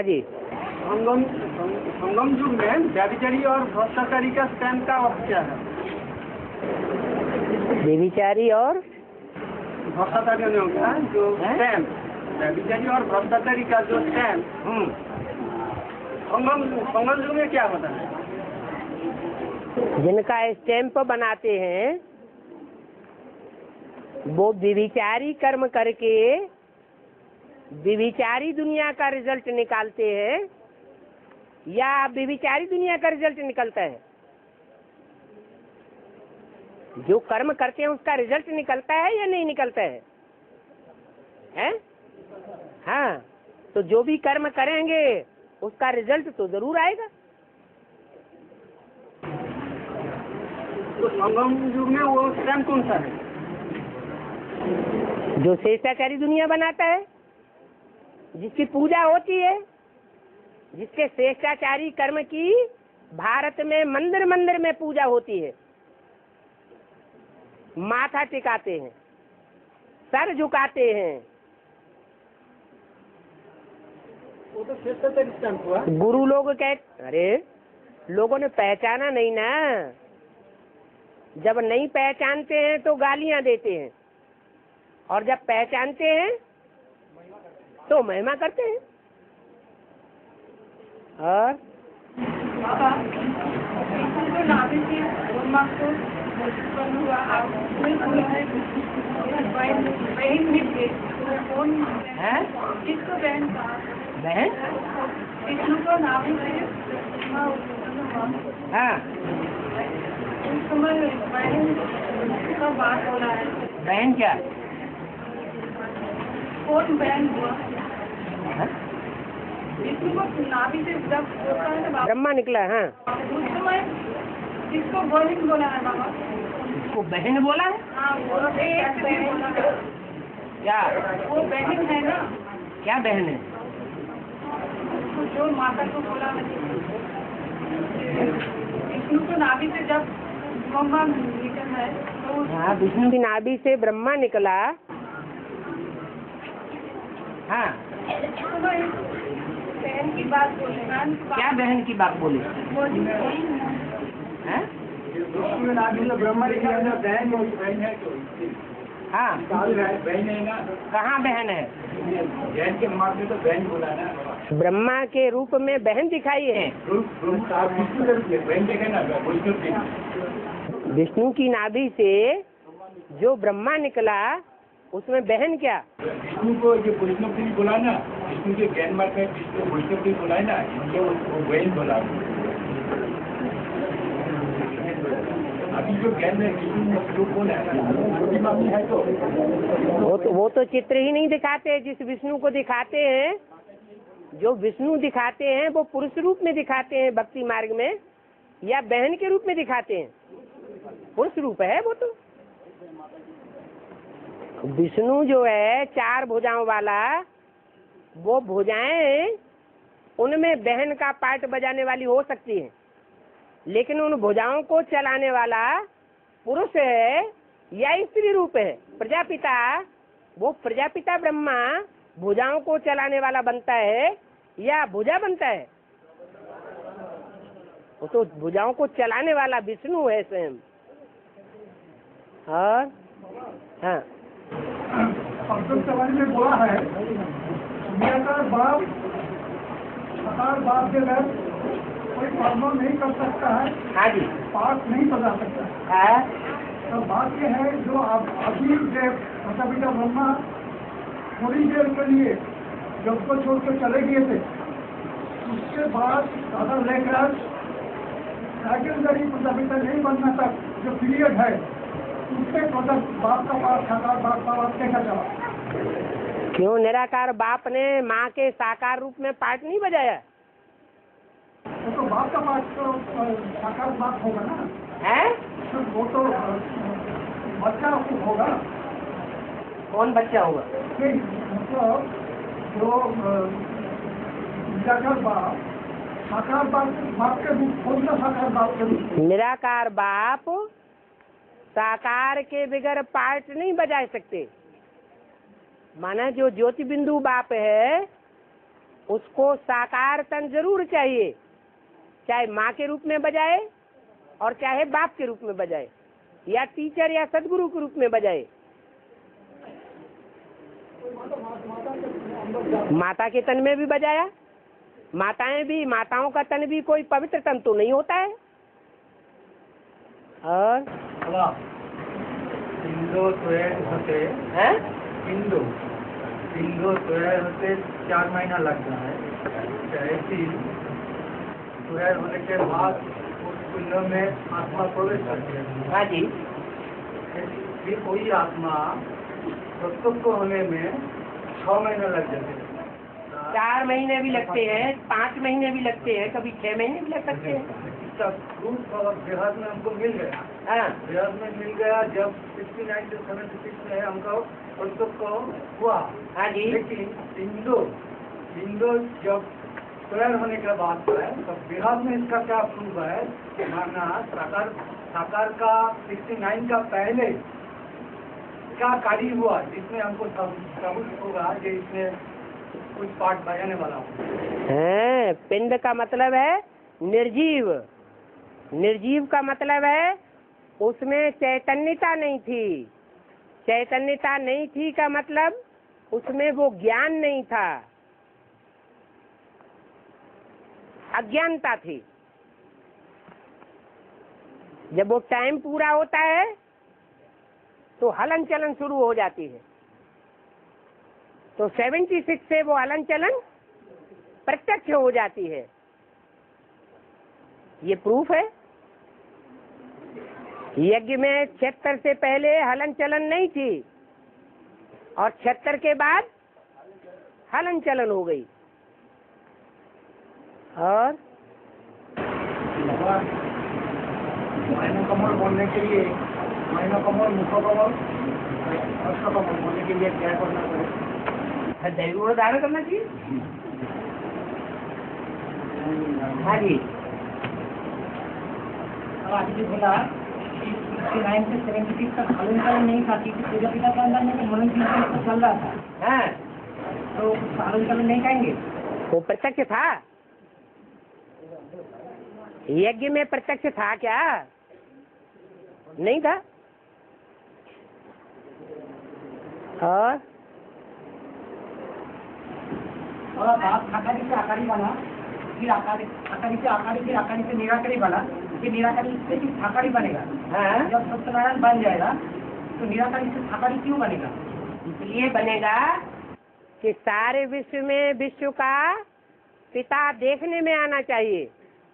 हाँ जी। संगम संगम युग में व्यभिचारी और भ्रष्टाचारी का स्टैंड का अर्थ क्या है? व्यभिचारी और भ्रष्टाचारी होने होगा जो स्टैंड, व्यभिचारी और भ्रष्टाचारी का जो स्टैंड संगम युग में क्या होता है? जिनका स्टैंप बनाते हैं वो व्यभिचारी कर्म करके व्यभिचारी दुनिया का रिजल्ट निकालते हैं या व्यभिचारी दुनिया का रिजल्ट निकलता है? जो कर्म करते हैं उसका रिजल्ट निकलता है या नहीं निकलता है? हैं? हाँ, तो जो भी कर्म करेंगे उसका रिजल्ट तो जरूर आएगा। तो संगम युग में वो स्टैंड कौन सा है? जो शेषाचारी दुनिया बनाता है, जिसकी पूजा होती है, जिसके शेषाचारी कर्म की भारत में मंदिर मंदिर में पूजा होती है, माथा टिकाते हैं, सर झुकाते हैं। वो तो शेषाचारी स्टैंड हुआ। गुरु लोग कहते, अरे लोगों ने पहचाना नहीं ना। जब नहीं पहचानते हैं तो गालियां देते हैं और जब पहचानते हैं तो महिमा करते हैं। और बहन हाँ, बहन क्या? कौन बहन हुआ? विष्णु को नाभि से जब होता है ना ब्रह्मा निकला। हाँ, उस समय किसको बहन बोला है बाबा? इसको बहन बोला है। हाँ, वो एक बहन क्या? वो बहन है ना? क्या बहन है? तो जो माता को बोला विष्णु को नाभि से जब ब्रह्मा निकल है तो हाँ, विष्णु की नाभि से ब्रह्मा निकला। हाँ, बहन की बात बोले। क्या बहन की बात बोली? हैं? ब्रह्मा बहन है। हाँ, बहन है ना? कहाँ बहन है? बहन के मार्ग में तो बहन बोला ना। ब्रह्मा के रूप में बहन दिखाई है। बहन देखे ना विष्णु की नाभि से जो ब्रह्मा निकला उसमें बहन क्या? विष्णु को जो वैष्णव भी बोला ना, विष्णु के ज्ञान मार्ग में विष्णु वैष्णव भी बोला है ना, इनके वो बहन बोला। अभी जो ज्ञान में विष्णु कौन है तो वो तो चित्र ही नहीं दिखाते। जिस विष्णु को दिखाते हैं, जो विष्णु दिखाते हैं वो पुरुष रूप में दिखाते हैं भक्ति मार्ग में या बहन के रूप में दिखाते हैं? पुरुष रूप है वो तो। विष्णु जो है चार भुजाओं वाला, वो भुजाएं उनमें बहन का पार्ट बजाने वाली हो सकती है, लेकिन उन भुजाओं को चलाने वाला पुरुष है या स्त्री रूप है। प्रजापिता, वो प्रजापिता ब्रह्मा भुजाओं को चलाने वाला बनता है या भुजा बनता है? वो तो भुजाओं को चलाने वाला विष्णु है स्वयं। और हाँ, समाज में बोला है निराकार बाप साकार बाप के घर कोई परफॉर्म नहीं कर सकता है। हाँ जी, पाठ नहीं बजा सकता है। तो बात यह है जो आप अभी पिता ब्रह्मा थोड़ी देर के लिए जब को छोड़ कर चले गए थे, उसके बाद दादा लेकर सेकेंडरी पिता नहीं बनना तक जो पीरियड है उसके बाप का पास साकार बाप का बाप कैसा चला? क्यों निराकार बाप ने माँ के साकार रूप में पार्ट नहीं बजाया? तो बाप का पास तो साकार बाप होगा ना है? तो वो तो बच्चा होगा। कौन बच्चा होगा? नहीं, मतलब जो निराकार बाप साकार बाप के रूप, कौन सा साकार बाप के रूप? निराकार बाप साकार के बगैर पार्ट नहीं बजा सकते। माना जो ज्योति बिंदु बाप है उसको साकार तन जरूर चाहिए, चाहे माँ के रूप में बजाए और चाहे बाप के रूप में बजाए या टीचर या सदगुरु के रूप में बजाए। माता के तन में भी बजाया, माताओं का तन भी कोई पवित्र तन तो नहीं होता है। और होते हैं पिंडो तैयार होते 4 महीना लगता है। ऐसी तैयार होने के बाद उस पिंडों में आत्मा प्रवेश करती है। हाँ जी। फिर कोई आत्मा प्रस्तुत को होने में 6 महीने लग जाते हैं। 4 महीने भी लगते हैं, 5 महीने भी लगते हैं, कभी 6 महीने भी लग सकते हैं। इसका प्रूफ देहात में हमको मिल गया। हाँ, देहात में मिल गया जब 69 से 76 में हमको प्रस्तुत को हुआ। हाँ जी। लेकिन इंडो जब तैयार होने के बाद है तो बिहार में इसका क्या प्रूफ है, माना साकार का 69 का पहले क्या कार्य हुआ जिसमें हमको सबूत होगा कि इसमें कुछ पाठ बजाने वाला हो। पिंड का मतलब है निर्जीव। निर्जीव का मतलब है उसमें चैतन्यता नहीं थी। चैतन्यता नहीं थी का मतलब उसमें वो ज्ञान नहीं था, अज्ञानता थी। जब वो टाइम पूरा होता है तो हलन चलन शुरू हो जाती है। तो 76 से वो हलन चलन प्रत्यक्ष हो जाती है। ये प्रूफ है। यज्ञ में 76 से पहले हलन चलन नहीं थी और 76 के बाद हलन चलन हो गई। और माइनो कमल बोलने के लिए माइनो कमल, मुखो कमल, अष्ट कमल बोलने के लिए क्या करना पड़ेगा? दैव धारण करना चाहिए। हाँ जी। आगे बोला 69 से 76 तक हलन चलन नहीं था क्योंकि पूजा पिता के अंदर में मनन कीर्तन चल रहा था। हाँ, तो हलन चलन नहीं कहेंगे। वो प्रत्यक्ष था। यज्ञ में प्रत्यक्ष था क्या? नहीं था। और बात आकारी से आकारी बना, फिर आकारी से आकारी, फिर आकारी से निराकारी बना, फिर निराकारी से फिर आकारी बनेगा। हाँ, जब सत्यनारायण बन जाएगा तो निराकारी से आकारी क्यों बनेगा? इसलिए बनेगा कि सारे विश्व में विश्व का पिता देखने में आना चाहिए।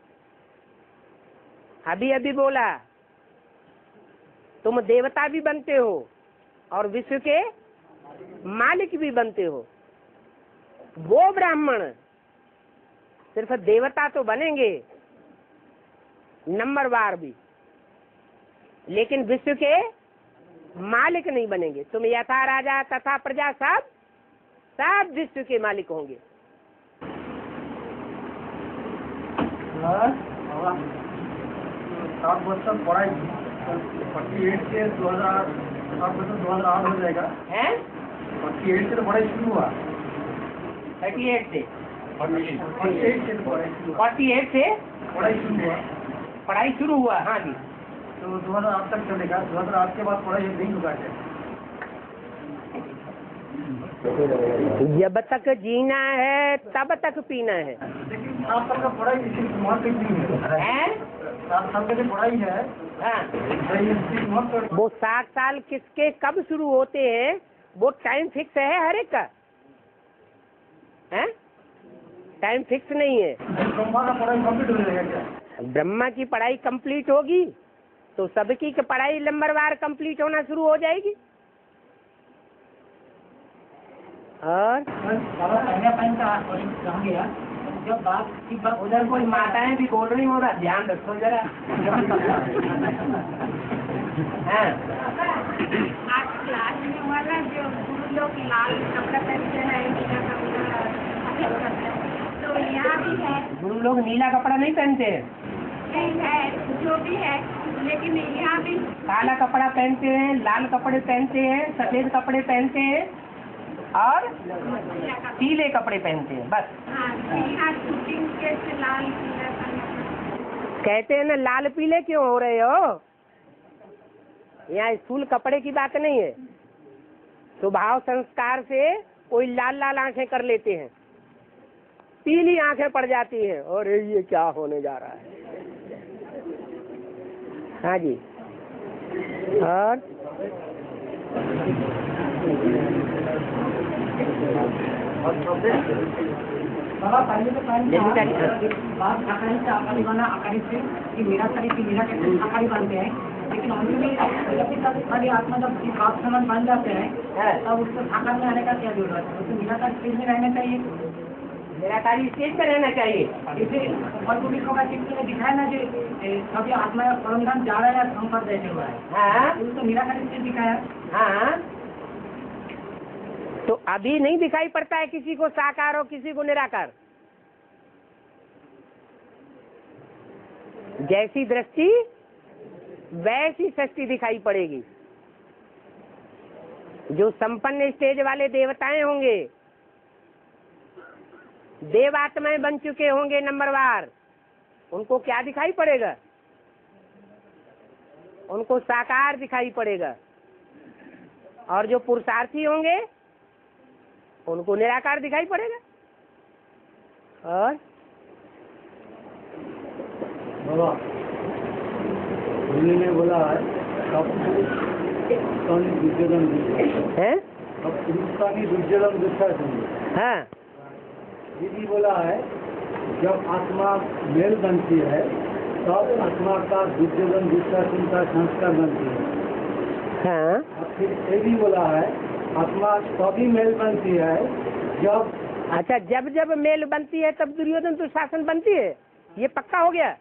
अभी अभी बोला तुम देवता भी बनते हो और विश्व के मालिक भी बनते हो। वो ब्राह्मण सिर्फ देवता तो बनेंगे नंबरवार भी, लेकिन विश्व के मालिक नहीं बनेंगे। तुम यथा राजा तथा प्रजा सब विश्व के मालिक होंगे। 7 वर्ष तक पढ़ाई 48 से 2008 हो जाएगा। हैं? 48 से तो पढ़ाई शुरू हुआ। 38 से 48 से तो पढ़ाई शुरू हुआ। 48 से पढ़ाई शुरू हुआ। हाँ जी। तो 2008 तक चलेगा। 2008 के बाद पढ़ाई नहीं होगा। जब तक जीना है तब तक पीना है। लेकिन 7 साल का पढ़ाई किसी महत्व नहीं है। 7 साल का जो पढ़ाई है हाँ, महत्व। वो 7 साल किसके कब शुरू होते हैं वो टाइम फिक्स है हर एक का। हैं? टाइम फिक्स नहीं है। ब्रह्मा का पढ़ाई कंप्लीट हो जाएगा क्या? ब्रह्मा की पढ़ाई कंप्लीट होगी तो सबकी की पढ़ाई नंबरवार कंप्लीट होना शुरू हो जाएगी। और कहा गया जब बात की बात उधर कोई माताएं भी बोल रही हो रहा, ध्यान रखो जरा। हाँ, आज क्लास में वाला जो गुरु लोग लाल कपड़ा पहनते हैं, नीला कपड़ा सफेद करते हैं, तो यहाँ भी है। गुरु लोग नीला कपड़ा नहीं पहनते हैं, नहीं है, जो भी है, लेकिन यहाँ भी काला कपड़ा पहनते हैं, लाल कपड़े पहनते हैं, सफेद कपड़े पहनते हैं। और पीले कपड़े पहनते हैं, बस। हाँ, यहाँ शूटिंग के लाल पीला कहते हैं ना, लाल पीले क्यों हो रहे हो? यहाँ स्थूल कपड़े की बात नहीं है। स्वभाव संस्कार से कोई लाल लाल आंखें कर लेते हैं, पीली आंखें पड़ जाती हैं, और ये क्या होने जा रहा है। हाँ जी। और बाबा पहले तो बात आकारी से आकारी बना, आकारी से कि मेरा शरीर की मेरा कैसे आकारी बनते हैं, लेकिन जब सारी आत्मा जब बात समान बन जाते हैं तब उसको आकार में आने का क्या जरूरत है? उसको निराकार स्टेज में रहना चाहिए, निराकारी स्टेज पर रहना चाहिए। जैसे और पुलिस का चित्र में दिखाया ना कि कभी आत्मा या परमधाम जा रहा है या संपर्क बैठे हुआ है, हाँ उसको निराकार स्टेज दिखाया। हाँ, तो अभी नहीं दिखाई पड़ता है किसी को साकार और किसी को निराकार। जैसी दृष्टि वैसी सृष्टि दिखाई पड़ेगी। जो संपन्न स्टेज वाले देवताएं होंगे, देवात्माएं बन चुके होंगे नंबरवार, उनको क्या दिखाई पड़ेगा? उनको साकार दिखाई पड़ेगा। और जो पुरुषार्थी होंगे उनको निराकार दिखाई पड़ेगा। और बाबा ने बोला है दुर्योधन है, दुर्योधन दुशासन। हाँ दीदी बोला है जब आत्मा मेल बनती है तब आत्मा का दुर्योधन दुशासन का संस्कार बनती है। हाँ। और फिर ये भी बोला है आत्मा तभी मेल बनती है जब, अच्छा, जब जब मेल बनती है तब दुर्योधन दुशासन बनती है, ये पक्का हो गया?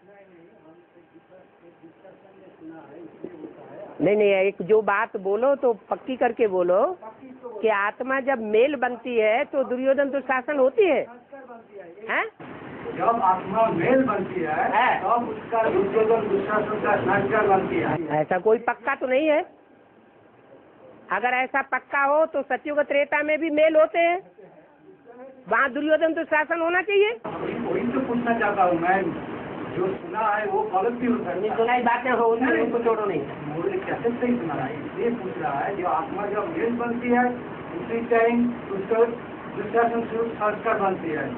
नहीं नहीं, एक जो बात बोलो तो पक्की करके बोलो कि आत्मा जब मेल बनती है तो दुर्योधन दुशासन होती है, हैं? जब आत्मा मेल बनती है तब उसका दुर्योधन दुशासन का संस्कार बनती है। ऐसा कोई पक्का तो नहीं है। अगर ऐसा पक्का हो तो सत्युग त्रेता में भी मेल होते हैं, वहाँ दुर्योधन दुशासन होना चाहिए। वही तो पूछना चाहता हूँ मैं, जो सुना है वो गलत भी हो सकता है। सुना ही बातें हो, उनको छोड़ो नहीं। मुझे कैसे सही सुना है, ये पूछ रहा है जो आत्मा जब मेल बनती है उसी टाइम उसका दुशासन स्वरूप संस्कार बनती है,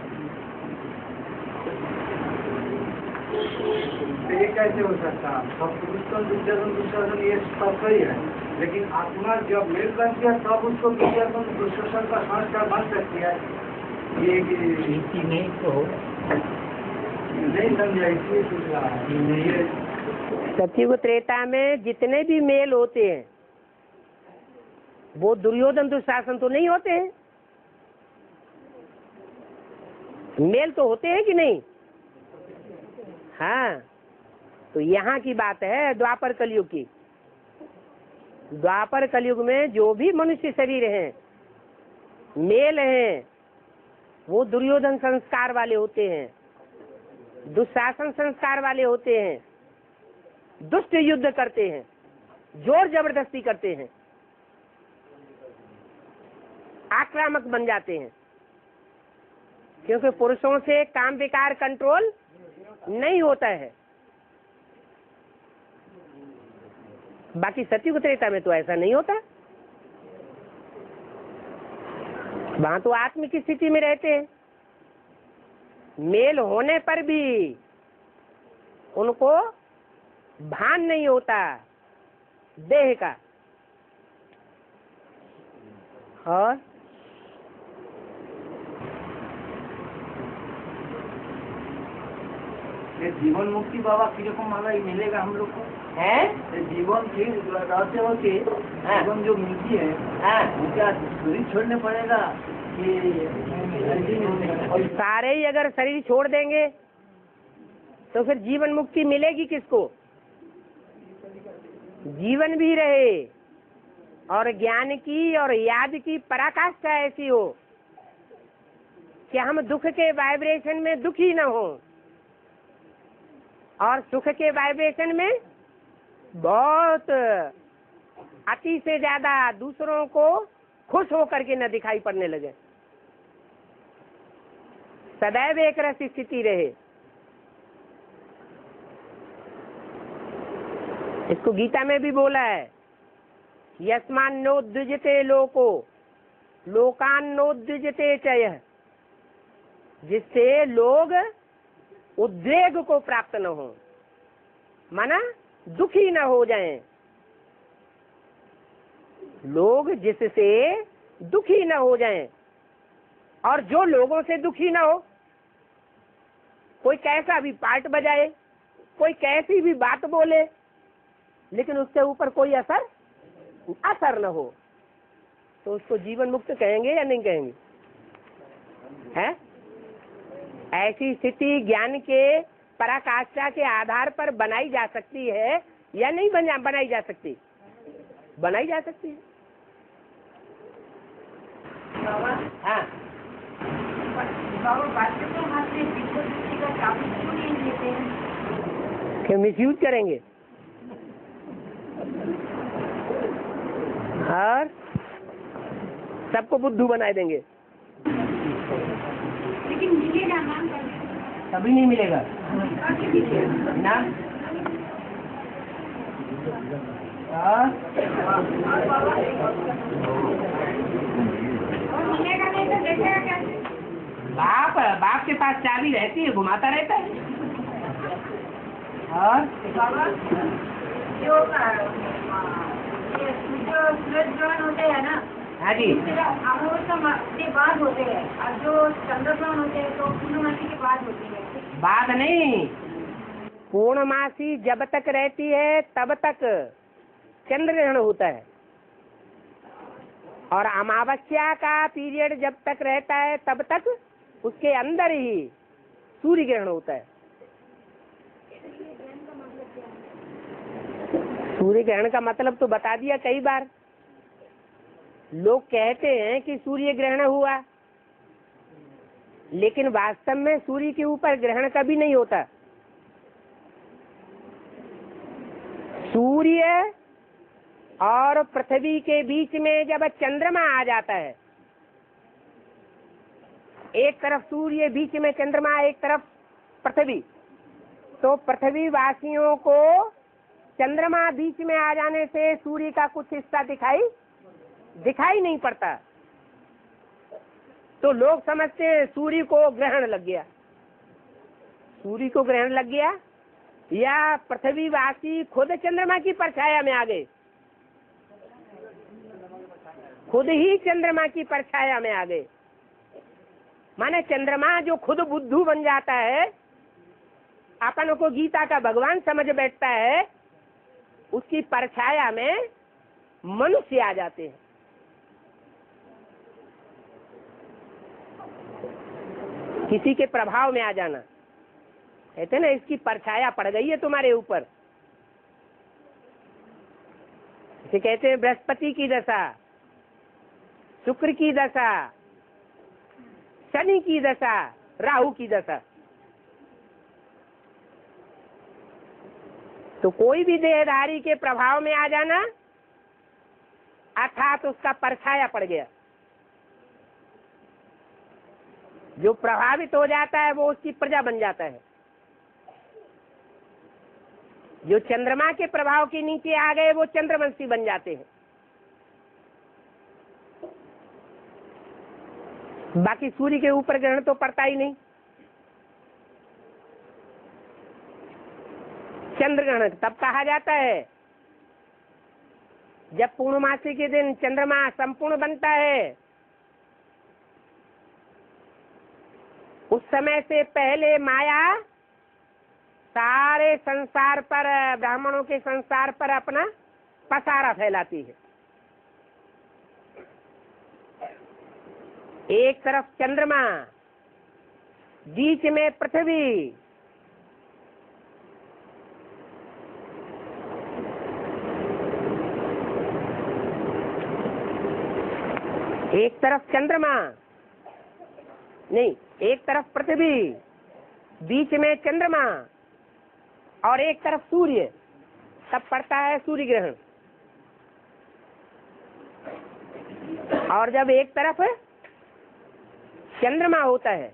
तो ये कैसे हो सकता है? सब दुर्योधन दुशासन ये सब सही है, लेकिन आत्मा जब मेल बनती है तब उसको दुर्योधन दुशासन का संस्कार बन सकती है। ये नहीं तो नहीं समझा, इसलिए पूछ रहा है। सत्युग त्रेता में जितने भी मेल होते हैं वो दुर्योधन दुशासन तो नहीं होते हैं। मेल तो होते हैं कि नहीं? हाँ, तो यहाँ की बात है द्वापर कलयुग की। द्वापर कलयुग में जो भी मनुष्य शरीर हैं, मेल हैं, वो दुर्योधन संस्कार वाले होते हैं, दुशासन संस्कार वाले होते हैं, दुष्ट युद्ध करते हैं, जोर जबरदस्ती करते हैं, आक्रामक बन जाते हैं, क्योंकि पुरुषों से काम विकार कंट्रोल नहीं होता है। बाकी सत्युग त्रेता में तो ऐसा नहीं होता। वहां तो आत्म की स्थिति में रहते हैं। मेल होने पर भी उनको भान नहीं होता देह का। और ये जीवन मुक्ति बाबा किरकम वाला ही मिलेगा हम लोग को है? ये जीवन फिर रहते होते जीवन जो मिलती है वो क्या शरीर छोड़ने पड़ेगा और सारे ही अगर शरीर छोड़ देंगे तो फिर जीवन मुक्ति मिलेगी किसको? जीवन भी रहे और ज्ञान की और याद की पराकाष्ठा ऐसी हो कि हम दुख के वाइब्रेशन में दुखी न हो और सुख के वाइब्रेशन में बहुत अति से ज्यादा दूसरों को खुश होकर के न दिखाई पड़ने लगे, सदैव एक रस स्थिति रहे। इसको गीता में भी बोला है, यस्मान्नोद्विजते लोको लोकान्नोद्विजते चयः, जिससे लोग उद्वेग को प्राप्त न हो, माना दुखी न हो जाएं। लोग जिससे दुखी न हो जाएं, और जो लोगों से दुखी न हो, कोई कैसा भी पार्ट बजाए, कोई कैसी भी बात बोले, लेकिन उसके ऊपर कोई असर न हो, तो उसको जीवन मुक्त कहेंगे या नहीं कहेंगे? है ऐसी स्थिति ज्ञान के पराकाष्ठा के आधार पर बनाई जा सकती है या नहीं बनाई जा सकती? बनाई जा सकती है। हाँ, क्यों मिसयूज करेंगे और सबको बुद्धू बना देंगे? लेकिन मिलेगा ना, कभी नहीं मिलेगा ना। और मिलेगा नहीं तो देखेगा कैसे? बाप के पास चाबी रहती है, घुमाता रहता है। और जो सूरज ग्रहण होते हैं ना, हाँ जी, अमावस्या के बाद होते हैं, और जो चंद्र ग्रहण होते हैं तो पूर्णमासी के बाद होती है। बाद नहीं, पूर्णमासी जब तक रहती है तब तक चंद्र ग्रहण होता है, और अमावस्या का पीरियड जब तक रहता है तब तक उसके अंदर ही सूर्य ग्रहण होता है। सूर्य ग्रहण का मतलब तो बता दिया कई बार। लोग कहते हैं कि सूर्य ग्रहण हुआ, लेकिन वास्तव में सूर्य के ऊपर ग्रहण कभी नहीं होता। सूर्य और पृथ्वी के बीच में जब चंद्रमा आ जाता है, एक तरफ सूर्य, बीच में चंद्रमा, एक तरफ पृथ्वी, तो पृथ्वी वासियों को चंद्रमा बीच में आ जाने से सूर्य का कुछ हिस्सा दिखाई नहीं पड़ता, तो लोग समझते हैं सूर्य को ग्रहण लग गया। सूर्य को ग्रहण लग गया या पृथ्वीवासी खुद चंद्रमा की परछाया में आ गए, खुद ही चंद्रमा की परछाया में आ गए। माने चंद्रमा जो खुद बुद्धू बन जाता है, अपन को गीता का भगवान समझ बैठता है, उसकी परछाया में मनुष्य आ जाते हैं। किसी के प्रभाव में आ जाना, कहते ना इसकी परछाया पड़ गई है तुम्हारे ऊपर, इसे कहते हैं बृहस्पति की दशा, शुक्र की दशा, शनि की दशा, राहु की दशा। तो कोई भी देहधारी के प्रभाव में आ जाना अर्थात उसका परछाया पड़ गया। जो प्रभावित हो जाता है वो उसकी प्रजा बन जाता है। जो चंद्रमा के प्रभाव के नीचे आ गए वो चंद्रवंशी बन जाते हैं। बाकी सूर्य के ऊपर ग्रहण तो पड़ता ही नहीं। चंद्र ग्रहण तब कहा जाता है जब पूर्णमासी के दिन चंद्रमा संपूर्ण बनता है। उस समय से पहले माया सारे संसार पर, ब्राह्मणों के संसार पर अपना पसारा फैलाती है। एक तरफ चंद्रमा, बीच में पृथ्वी, एक तरफ चंद्रमा नहीं, एक तरफ पृथ्वी, बीच में चंद्रमा और एक तरफ सूर्य, तब पड़ता है सूर्य ग्रहण। और जब एक तरफ चंद्रमा होता है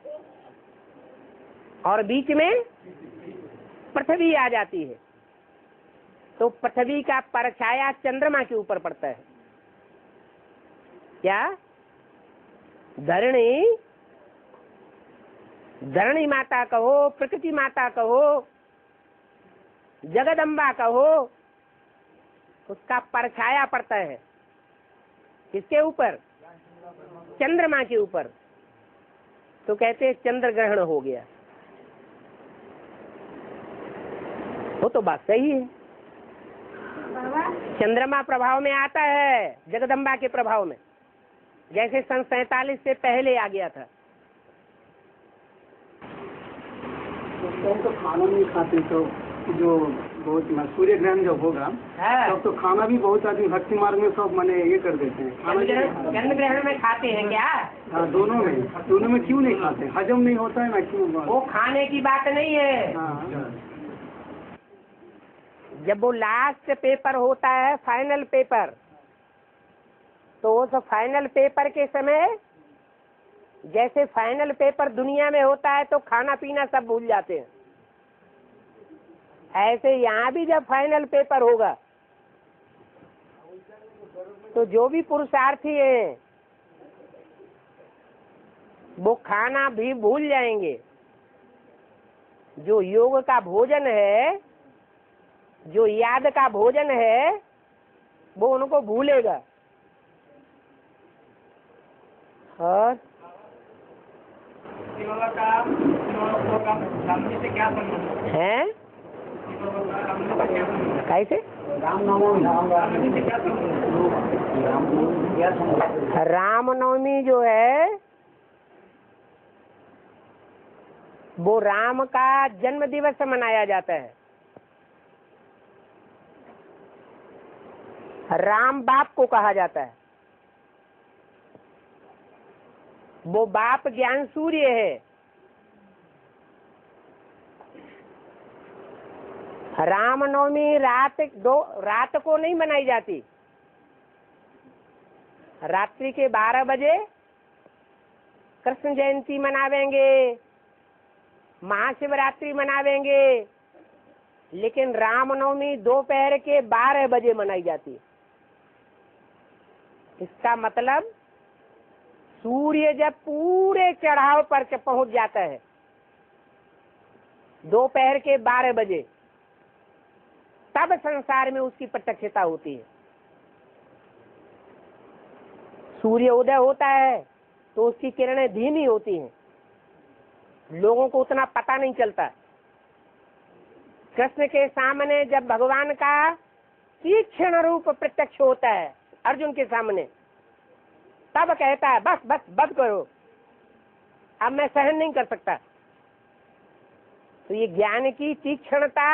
और बीच में पृथ्वी आ जाती है, तो पृथ्वी का परछाया चंद्रमा के ऊपर पड़ता है। क्या? धरणी माता कहो, प्रकृति माता कहो, जगदम्बा कहो, उसका परछाया पड़ता है किसके ऊपर? चंद्रमा के ऊपर। तो कहते हैं चंद्र ग्रहण हो गया। वो तो बात सही है। चंद्रमा प्रभाव में आता है जगदम्बा के प्रभाव में, जैसे सन 47 से पहले आ गया था। तो खाना नहीं खाते, तो जो बहुत सूर्य ग्रहण जब होगा तब तो खाना भी बहुत आदमी भक्ति मार्ग में सब माने ये कर देते हैं। चंद्र ग्रहण में खाते हैं क्या? हाँ, दोनों में क्यों नहीं खाते? हजम नहीं होता है ना, क्यों? वो खाने की बात नहीं है। हाँ। जब वो लास्ट पेपर होता है, फाइनल पेपर, तो उस फाइनल पेपर के समय, जैसे फाइनल पेपर दुनिया में होता है तो खाना पीना सब भूल जाते हैं, ऐसे यहाँ भी जब फाइनल पेपर होगा तो जो भी पुरुषार्थी हैं वो खाना भी भूल जाएंगे। जो योग का भोजन है, जो याद का भोजन है, वो उनको भूलेगा। और है कैसे? रामनवमी जो है वो राम का जन्म दिवस मनाया जाता है। राम बाप को कहा जाता है। वो बाप ज्ञान सूर्य है। रामनवमी रात को नहीं मनाई जाती। रात्रि के 12 बजे कृष्ण जयंती मनावेंगे, महाशिवरात्रि मनावेंगे, लेकिन रामनवमी दोपहर के 12 बजे मनाई जाती है। इसका मतलब सूर्य जब पूरे चढ़ाव पर पहुंच जाता है दोपहर के 12 बजे, तब संसार में उसकी प्रत्यक्षता होती है। सूर्य उदय होता है तो उसकी किरणें धीमी होती हैं, लोगों को उतना पता नहीं चलता। कृष्ण के सामने जब भगवान का तीक्ष्ण रूप प्रत्यक्ष होता है अर्जुन के सामने, तब कहता है बस बस बस करो, अब मैं सहन नहीं कर सकता। तो ये ज्ञान की तीक्ष्णता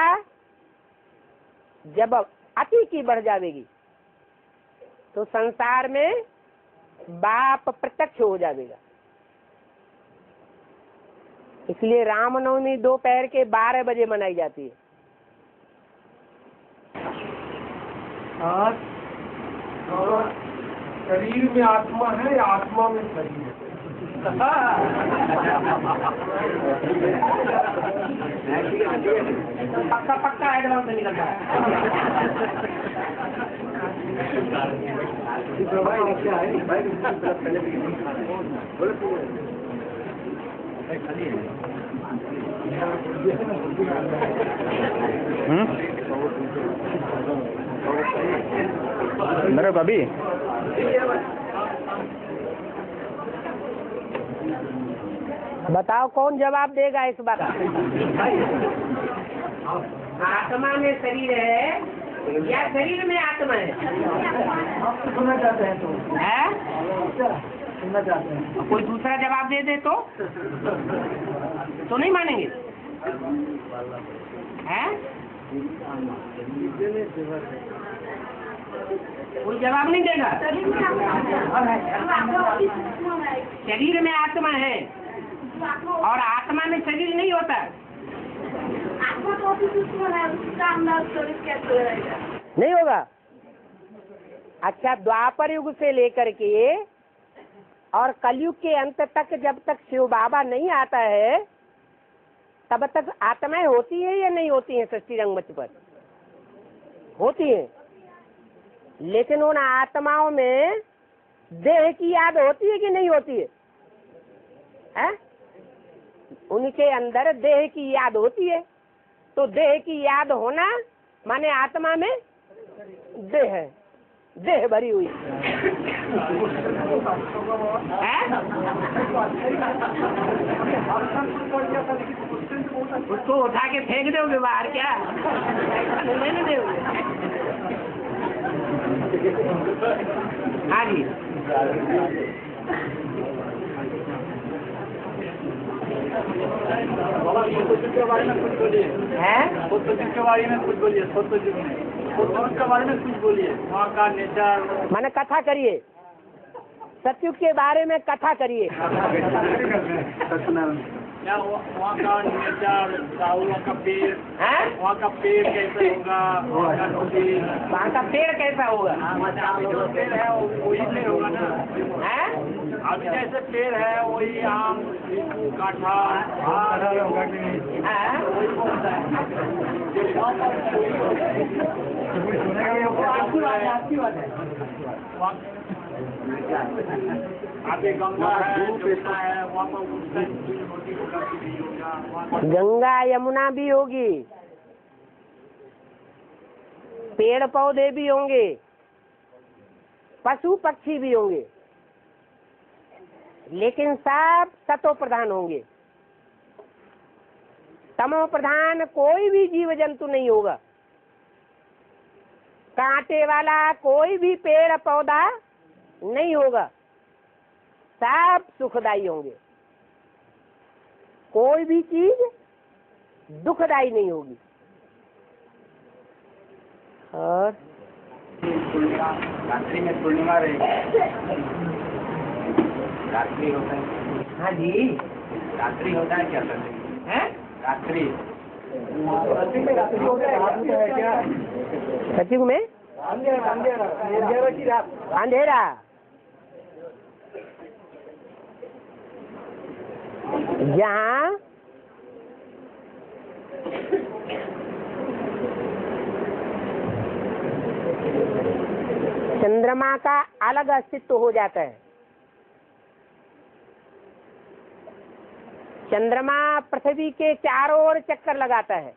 जब अति की बढ़ जाएगी तो संसार में बाप प्रत्यक्ष हो जाएगा। इसलिए रामनवमी दोपहर के 12 बजे मनाई जाती है। और शरीर में आत्मा है या आत्मा में शरीर है? पक्का पक्का एडवांस से निकलता है। मेरे भाभी बताओ कौन जवाब देगा इस बात? आत्मा में शरीर है या शरीर में आत्मा है? सुनना चाहते हैं तो है? सुनना चाहते हैं। कोई दूसरा जवाब दे दे तो नहीं मानेंगे? हैं? कोई जवाब नहीं देगा। शरीर में आत्मा है और आत्मा में शरीर नहीं होता। आत्मा तो अति सूक्ष्म है, उसका अंदाज शरीर कैसे रहेगा? नहीं होगा। अच्छा, द्वापर युग से लेकर के और कलयुग के अंत तक जब तक शिव बाबा नहीं आता है तब तक आत्माएं होती है या नहीं होती हैं? सृष्टि रंगमंच पर होती है, लेकिन उन आत्माओं में देह की याद होती है कि नहीं होती है? हैं? उनके अंदर देह की याद होती है। तो देह की याद होना माने आत्मा में देह है, देह भरी हुई है। उसको उठा के फेंक दोगे बाहर क्या? लेने दोगे? हाँ जी, के बारे में कुछ बोलिए। है सत्ययुग के बारे में कुछ बोलिए। सत्ययुग में सत्ययुग के बारे में कुछ बोलिए, वहाँ का नेचर। माने कथा करिए, सतयुग के बारे में कथा करिए। क्या वहाँ का नेचर, वहाँ का पेड़, हैं? वहाँ का पेड़ कैसे होगा, वहाँ का नदी, वहाँ का पेड़ कैसा होगा? जो पेड़ है वही पेड़ होगा ना। हैं? अभी जैसे पेड़ है वही आम, नींबू, कटहल होगा कि नहीं? हैं? आपकी बात है। आगे गंगा है, यमुना है, वहाँ पर उस टाइम होती होगा कि नहीं होगा? गंगा यमुना भी होगी, पेड़ पौधे भी होंगे, पशु पक्षी भी होंगे, लेकिन सब सतो प्रधान होंगे। तमो प्रधान कोई भी जीव जंतु नहीं होगा। कांटे वाला कोई भी पेड़ पौधा नहीं होगा, सब सुखदायी होंगे। कोई भी चीज दुखदायी नहीं होगी। और पूर्णिमा, रात्रि में पूर्णिमा रहेगी, रात्रि होता है। हाँ जी, रात्रि होता है क्या सर? हैं? रात्रि सतयुग में अंधेरा, जहाँ चंद्रमा का अलग अस्तित्व हो जाता है। चंद्रमा पृथ्वी के चारों ओर चक्कर लगाता है।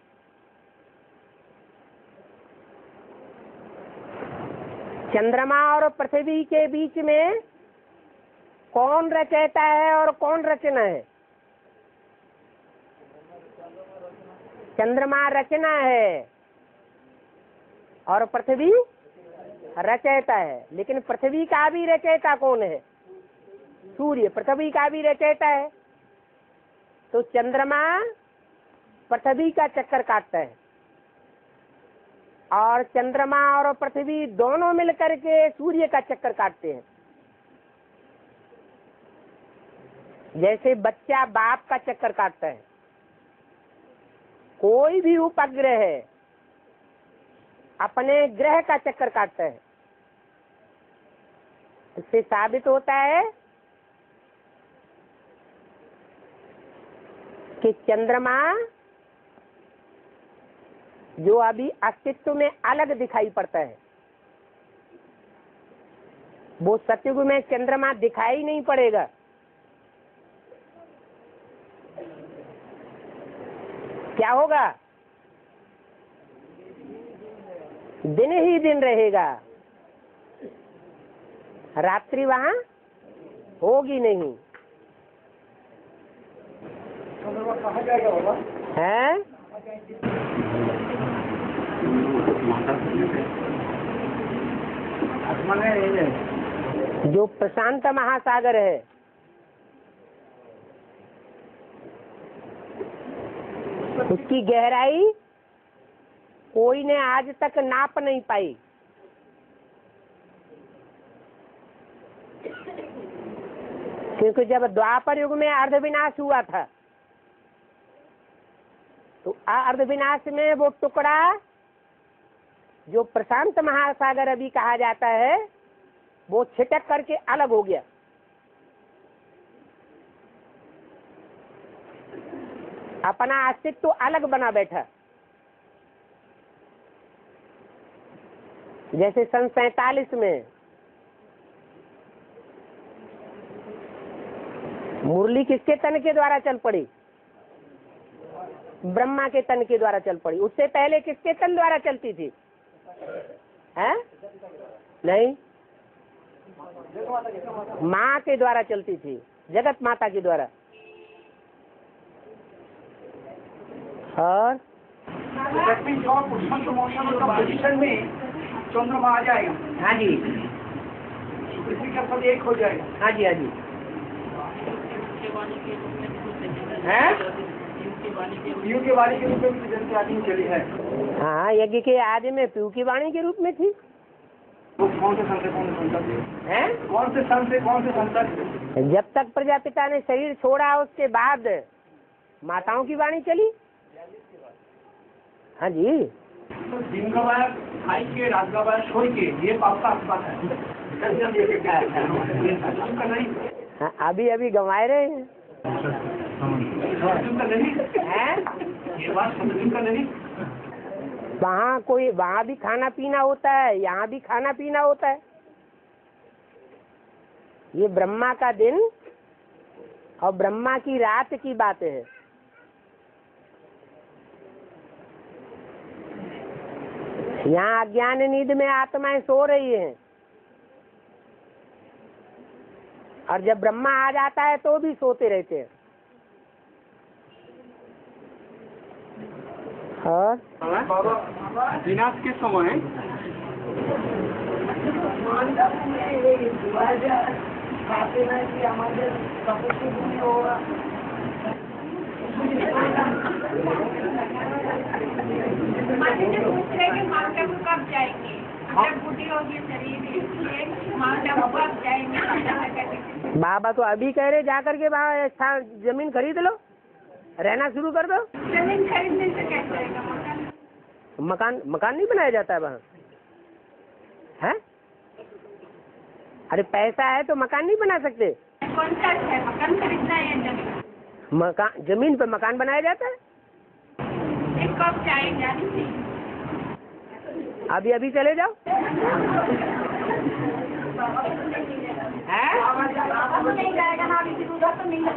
चंद्रमा और पृथ्वी के बीच में कौन रचयिता है और कौन रचना है? चंद्रमा रचना है और पृथ्वी रचयिता है। लेकिन पृथ्वी का भी रचयिता कौन है? सूर्य पृथ्वी का भी रचयिता है। तो चंद्रमा पृथ्वी का चक्कर काटता है और चंद्रमा और पृथ्वी दोनों मिलकर के सूर्य का चक्कर काटते हैं। जैसे बच्चा बाप का चक्कर काटता है, कोई भी उपग्रह है अपने ग्रह का चक्कर काटता है। इससे साबित होता है कि चंद्रमा जो अभी अस्तित्व में अलग दिखाई पड़ता है, वो सतयुग में चंद्रमा दिखाई नहीं पड़ेगा। क्या होगा? दिन ही दिन रहेगा, रात्रि वहां होगी नहीं। कहाँ जाएगा बाबा? है आसमान में नहीं है। जो प्रशांत महासागर है, उसकी गहराई कोई ने आज तक नाप नहीं पाई। क्योंकि जब द्वापर युग में अर्धविनाश हुआ था तो अर्धविनाश में वो टुकड़ा जो प्रशांत महासागर अभी कहा जाता है वो छिटक करके अलग हो गया। अपना अस्तित्व तो अलग बना बैठा। जैसे सन 47 में मुरली किसके तन के द्वारा चल पड़ी? ब्रह्मा के तन के द्वारा चल पड़ी। उससे पहले किसके तन द्वारा चलती थी? हैं? नहीं, माँ के द्वारा चलती थी, जगत माता के द्वारा। और पोजीशन में चंद्रमा आ जाएगा। हाँ जी, पृथ्वी का सब एक हो जाएगा। हाँ जी, हाँ जी, हैं? पीयू के वाणी के रूप में भी जन आदमी चली है। हाँ, यज्ञ के आदि में पीयू की वाणी के रूप में थी। वो कौन से सन से कौन से सन तक हैं? कौन से सन से कौन से सन तक? जब तक प्रजापिता ने शरीर छोड़ा उसके बाद माताओं की वाणी चली। हाँ जी, तो दिन का बार खाई के, रात का बार सोई के, ये पाप का बात है। हाँ, अभी अभी गंवाए रहे हैं। ये बात समझने का नहीं। वहाँ कोई, वहाँ भी खाना पीना होता है, यहाँ भी खाना पीना होता है। ये ब्रह्मा का दिन और ब्रह्मा की रात की बात है। यहाँ अज्ञान नींद में आत्माएं सो रही हैं, और जब ब्रह्मा आ जाता है तो भी सोते रहते हैं। और विनाश के समय पूछ रहे कि माउंट आबू कब जाएंगे? जब बुढ़ी होगी शरीर, इसलिए माउंट आबू कब जाएंगे? बाबा तो अभी कह रहे जाकर के वहाँ स्थान जमीन खरीद लो, रहना शुरू कर दो। जमीन खरीदने से कैसे रहेगा? मकान मकान नहीं बनाया जाता है वहाँ, है? अरे पैसा है तो मकान नहीं बना सकते? कौन सा है मकान खरीदना है? जमीन, मकान, जमीन पे मकान बनाया जाता है। एक कब जाएगा? अभी अभी चले जाओ। नहीं जाएगा ना, अभी उधर तो नहीं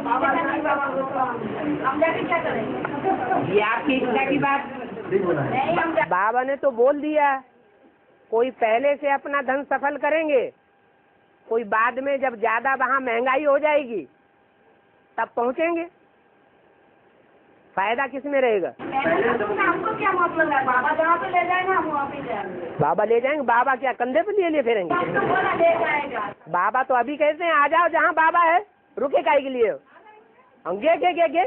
हम जाके क्या करेंगे? ये आपकी इच्छा की बात। नहीं, हम बाबा ने तो बोल दिया, कोई पहले से अपना धन सफल करेंगे, कोई बाद में जब ज्यादा वहाँ महंगाई हो जाएगी तब पहुँचेंगे। फायदा किस में रहेगा? हमको क्या मतलब है? बाबा जहाँ पे ले जाएगा हम वहाँ पे जाएंगे। बाबा ले जाएंगे। बाबा क्या कंधे पे लिए फिरेंगे? तो बोला ले जाएगा। बाबा तो अभी कहते हैं आ जाओ जहाँ बाबा है, रुके काहे के लिए? हम गे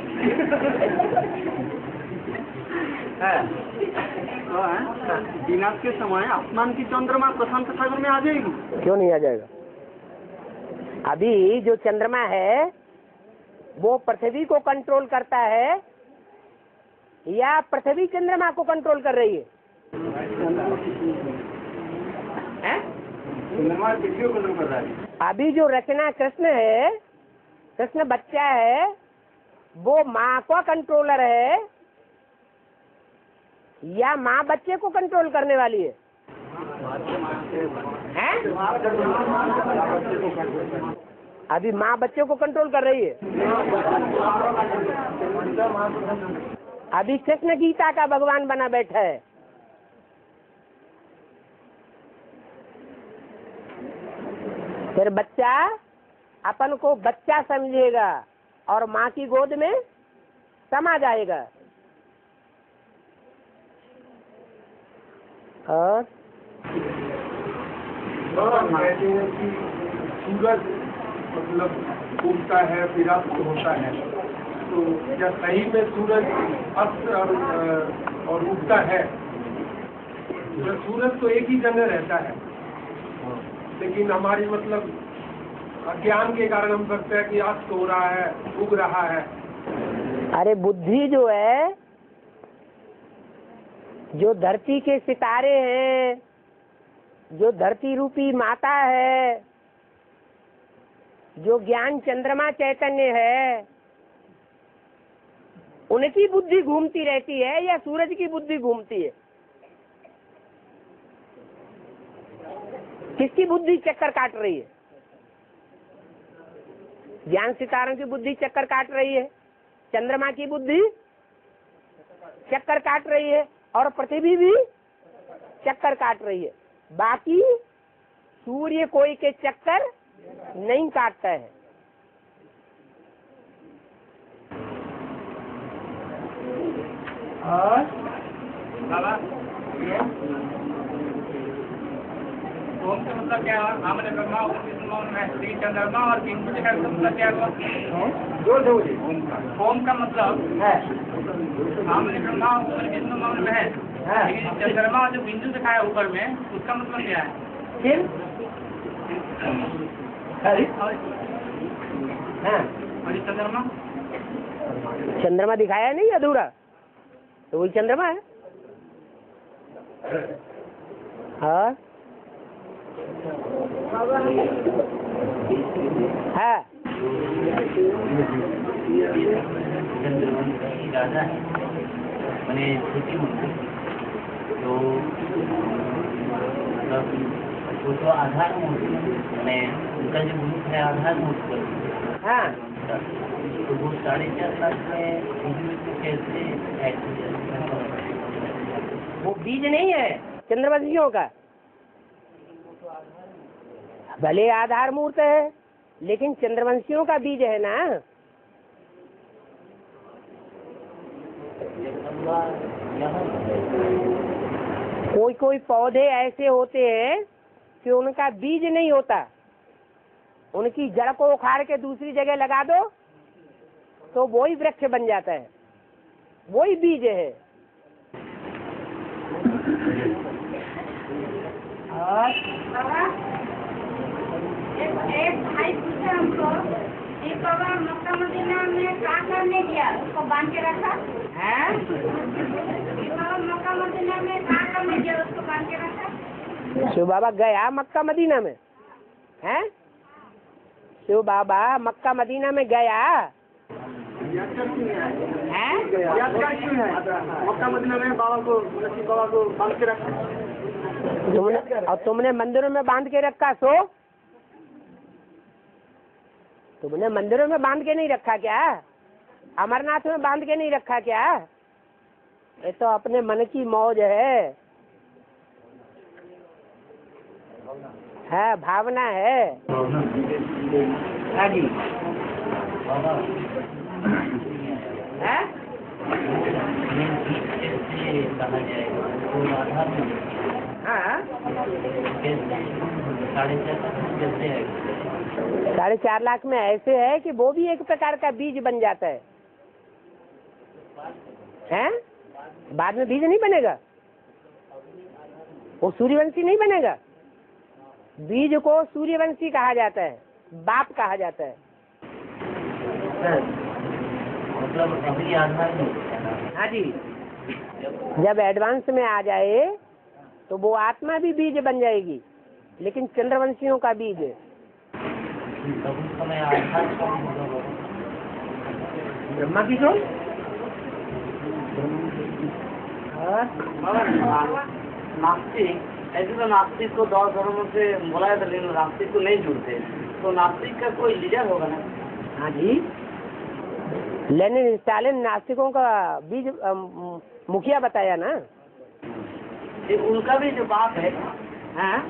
विनाश के समय आसमान की चंद्रमा प्रशांत सागर में आ जाएगी। क्यों नहीं आ जाएगा? अभी जो चंद्रमा है वो पृथ्वी को कंट्रोल करता है या पृथ्वी चंद्रमा को कंट्रोल कर रही है? चंद्रमा पृथ्वी को कंट्रोल कर रहा है। अभी जो रचना कृष्ण है, कृष्ण बच्चा है, वो माँ का कंट्रोलर है या माँ बच्चे को कंट्रोल करने वाली है? अभी माँ बच्चे को कंट्रोल कर रही है। अभी कृष्ण गीता का भगवान बना बैठा है। फिर बच्चा अपन को बच्चा समझेगा और माँ की गोद में समा जाएगा। और सूरज मतलब उगता है फिर अस्त होता है, तो क्या सही में सूरज अस्त और उगता है? सूरज तो एक ही जगह रहता है, लेकिन हमारी मतलब अज्ञान के कारण हम सकते हैं कि अस्त हो रहा है, उग रहा है। अरे बुद्धि जो है जो धरती के सितारे हैं, जो धरती रूपी माता है, जो ज्ञान चंद्रमा चैतन्य है, उनकी बुद्धि घूमती रहती है या सूरज की बुद्धि घूमती है? किसकी बुद्धि चक्कर काट रही है? ज्ञान सितारों की बुद्धि चक्कर काट रही है, चंद्रमा की बुद्धि चक्कर काट रही है, और पृथ्वी भी चक्कर काट रही है। बाकी सूर्य कोई के चक्कर नहीं काटता है। और ओम का मतलब क्या है? हमने ब्रह्मा और विष्णु महेश चंद्रमा और बिंदु का मतलब क्या हुआ? ओम का मतलब है हमने ब्रह्मा और विष्णु महेश चंद्रमा जो बिंदु दिखाया ऊपर में, उसका मतलब क्या है? फिर और ये चंद्रमा चंद्रमा दिखाया नहीं अधूरा, तो वही चंद्रमा है। हाँ है चंद्रवंशी राजा है, मैंने छोटी मूर्ति तो मतलब वो तो आधार मूर्ति, मैंने उनका जो रूप है आधार मूर्ति, हाँ तो वो 4.5 लाख में कैसे वो बीज नहीं है चंद्रवंशियों का। भले आधार मूर्त है, लेकिन चंद्रवंशियों का बीज है ना। कोई कोई पौधे ऐसे होते हैं कि उनका बीज नहीं होता, उनकी जड़ को उखाड़ के दूसरी जगह लगा दो तो वही वृक्ष बन जाता है, वही बीज है। बाबा, एक भाई पूछा हमको कि बाबा मक्का मदीना में क्या करने गया, उसको बांध के रखा है? बाबा मक्का मदीना में क्या करने गया, उसको बांध के रखा? शिव बाबा गया मक्का मदीना में है? शिव बाबा मक्का मदीना में गया है? मक्का मदीना में बाबा को बांध के रखा। तुमने मंदिरों में बांध के रखा, सो तुमने मंदिरों में बांध के नहीं रखा क्या? अमरनाथ में बांध के नहीं रखा क्या? ये तो अपने मन की मौज है, भावना है। हाँ जी है? कहा जाएगा तो आधार में हाँ 4.5 लाख में ऐसे है कि वो भी एक प्रकार का बीज बन जाता है, हैं? बाद में बीज नहीं बनेगा, वो सूर्यवंशी नहीं बनेगा। बीज को सूर्यवंशी कहा जाता है, बाप कहा जाता है। मतलब अभी आधार में। हाँ जी, जब एडवांस में आ जाए तो वो आत्मा भी बीज बन जाएगी, लेकिन चंद्रवंशियों का बीज है। तब उस समय आधार कौन होगा? ब्रह्मा की सोच। नास्तिक, ऐसे तो नास्तिक को 10 धर्मों से बोला जाता, लेकिन नास्तिक को नहीं जुड़ते, तो नास्तिक का कोई लीडर होगा ना? हाँ जी, लेनिन स्टालिन नास्तिकों का बीज मुखिया बताया ना। ये उनका भी जो बाप है, हाँ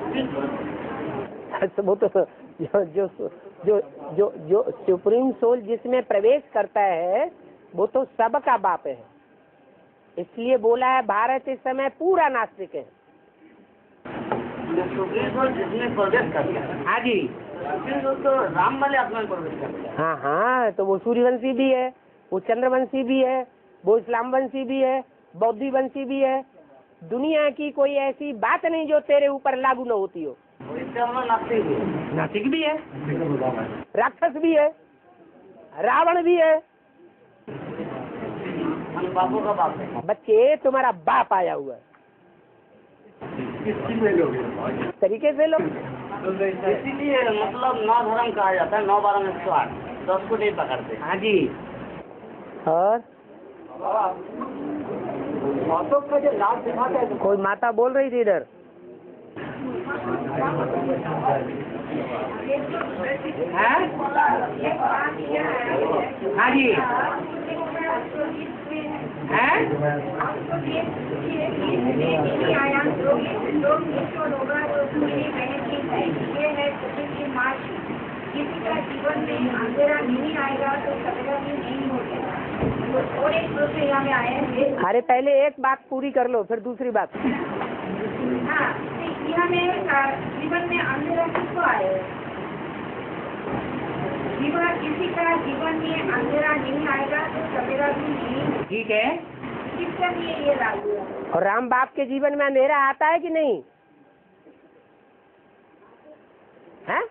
वो तो जो जो जो जो जो सुप्रीम सोल जिसमें प्रवेश करता है वो तो सबका बाप है, इसलिए बोला है भारत इस समय पूरा नास्तिक है। जो सुप्रीम सोल जिसमें प्रवेश करता है, हाँ जी, सुप्रीम सोल तो राम वाले आत्मा में प्रवेश करता है। हाँ हाँ, तो वो सूर्यवंशी भी है, वो चंद्रवंशी भी है, वो इस्लाम वंशी भी है, बौद्धि वंशी भी है। दुनिया की कोई ऐसी बात नहीं जो तेरे ऊपर लागू न होती हो। इससे हम लोग नास्तिक भी है। नास्तिक भी है, राक्षस भी है, रावण भी है। हम बापों का बाप है। बच्चे तुम्हारा बाप आया हुआ है, तरीके से लोग इसीलिए मतलब 9 धर्म कहा जाता है, 9 12 में 108, 10 को नहीं पकड़ते। हाँ जी। और कोई माता बोल रही थी इधर। हाँ हाँ जी। किसी का जीवन में अंधेरा नहीं आएगा तो सवेरा भी नहीं होगा। और एक दूसरे यहाँ में आए हैं। अरे पहले एक बात पूरी कर लो, फिर दूसरी बात। हाँ, यहाँ में जीवन में अंधेरा किसको आए? किसी का जीवन में अंधेरा नहीं आएगा तो सवेरा भी नहीं। ठीक है। किसके लिए ये लागू है? और राम बाप के जीवन में अंधेरा आता है कि नहीं? है?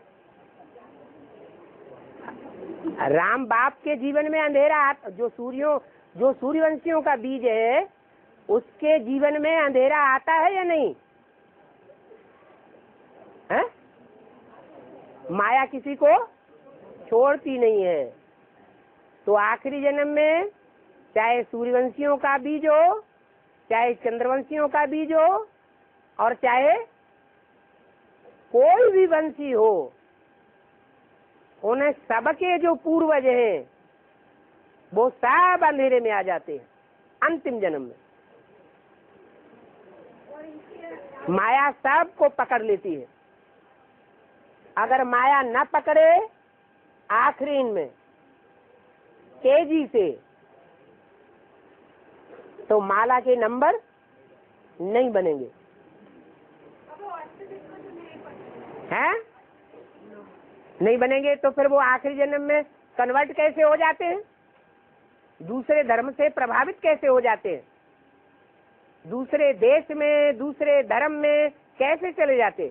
राम बाप के जीवन में अंधेरा जो सूर्यवंशियों का बीज है उसके जीवन में अंधेरा आता है या नहीं? है? माया किसी को छोड़ती नहीं है। तो आखिरी जन्म में चाहे सूर्यवंशियों का बीज हो, चाहे चंद्रवंशियों का बीज हो, और चाहे कोई भी वंशी हो, उन्हें सबके जो पूर्वज हैं वो सब अंधेरे में आ जाते हैं अंतिम जन्म में। माया सबको पकड़ लेती है। अगर माया न पकड़े आखिरी में तेजी से, तो माला के नंबर नहीं बनेंगे। हैं? नहीं बनेंगे तो फिर वो आखिरी जन्म में कन्वर्ट कैसे हो जाते हैं? दूसरे धर्म से प्रभावित कैसे हो जाते हैं? दूसरे देश में, दूसरे धर्म में कैसे चले जाते?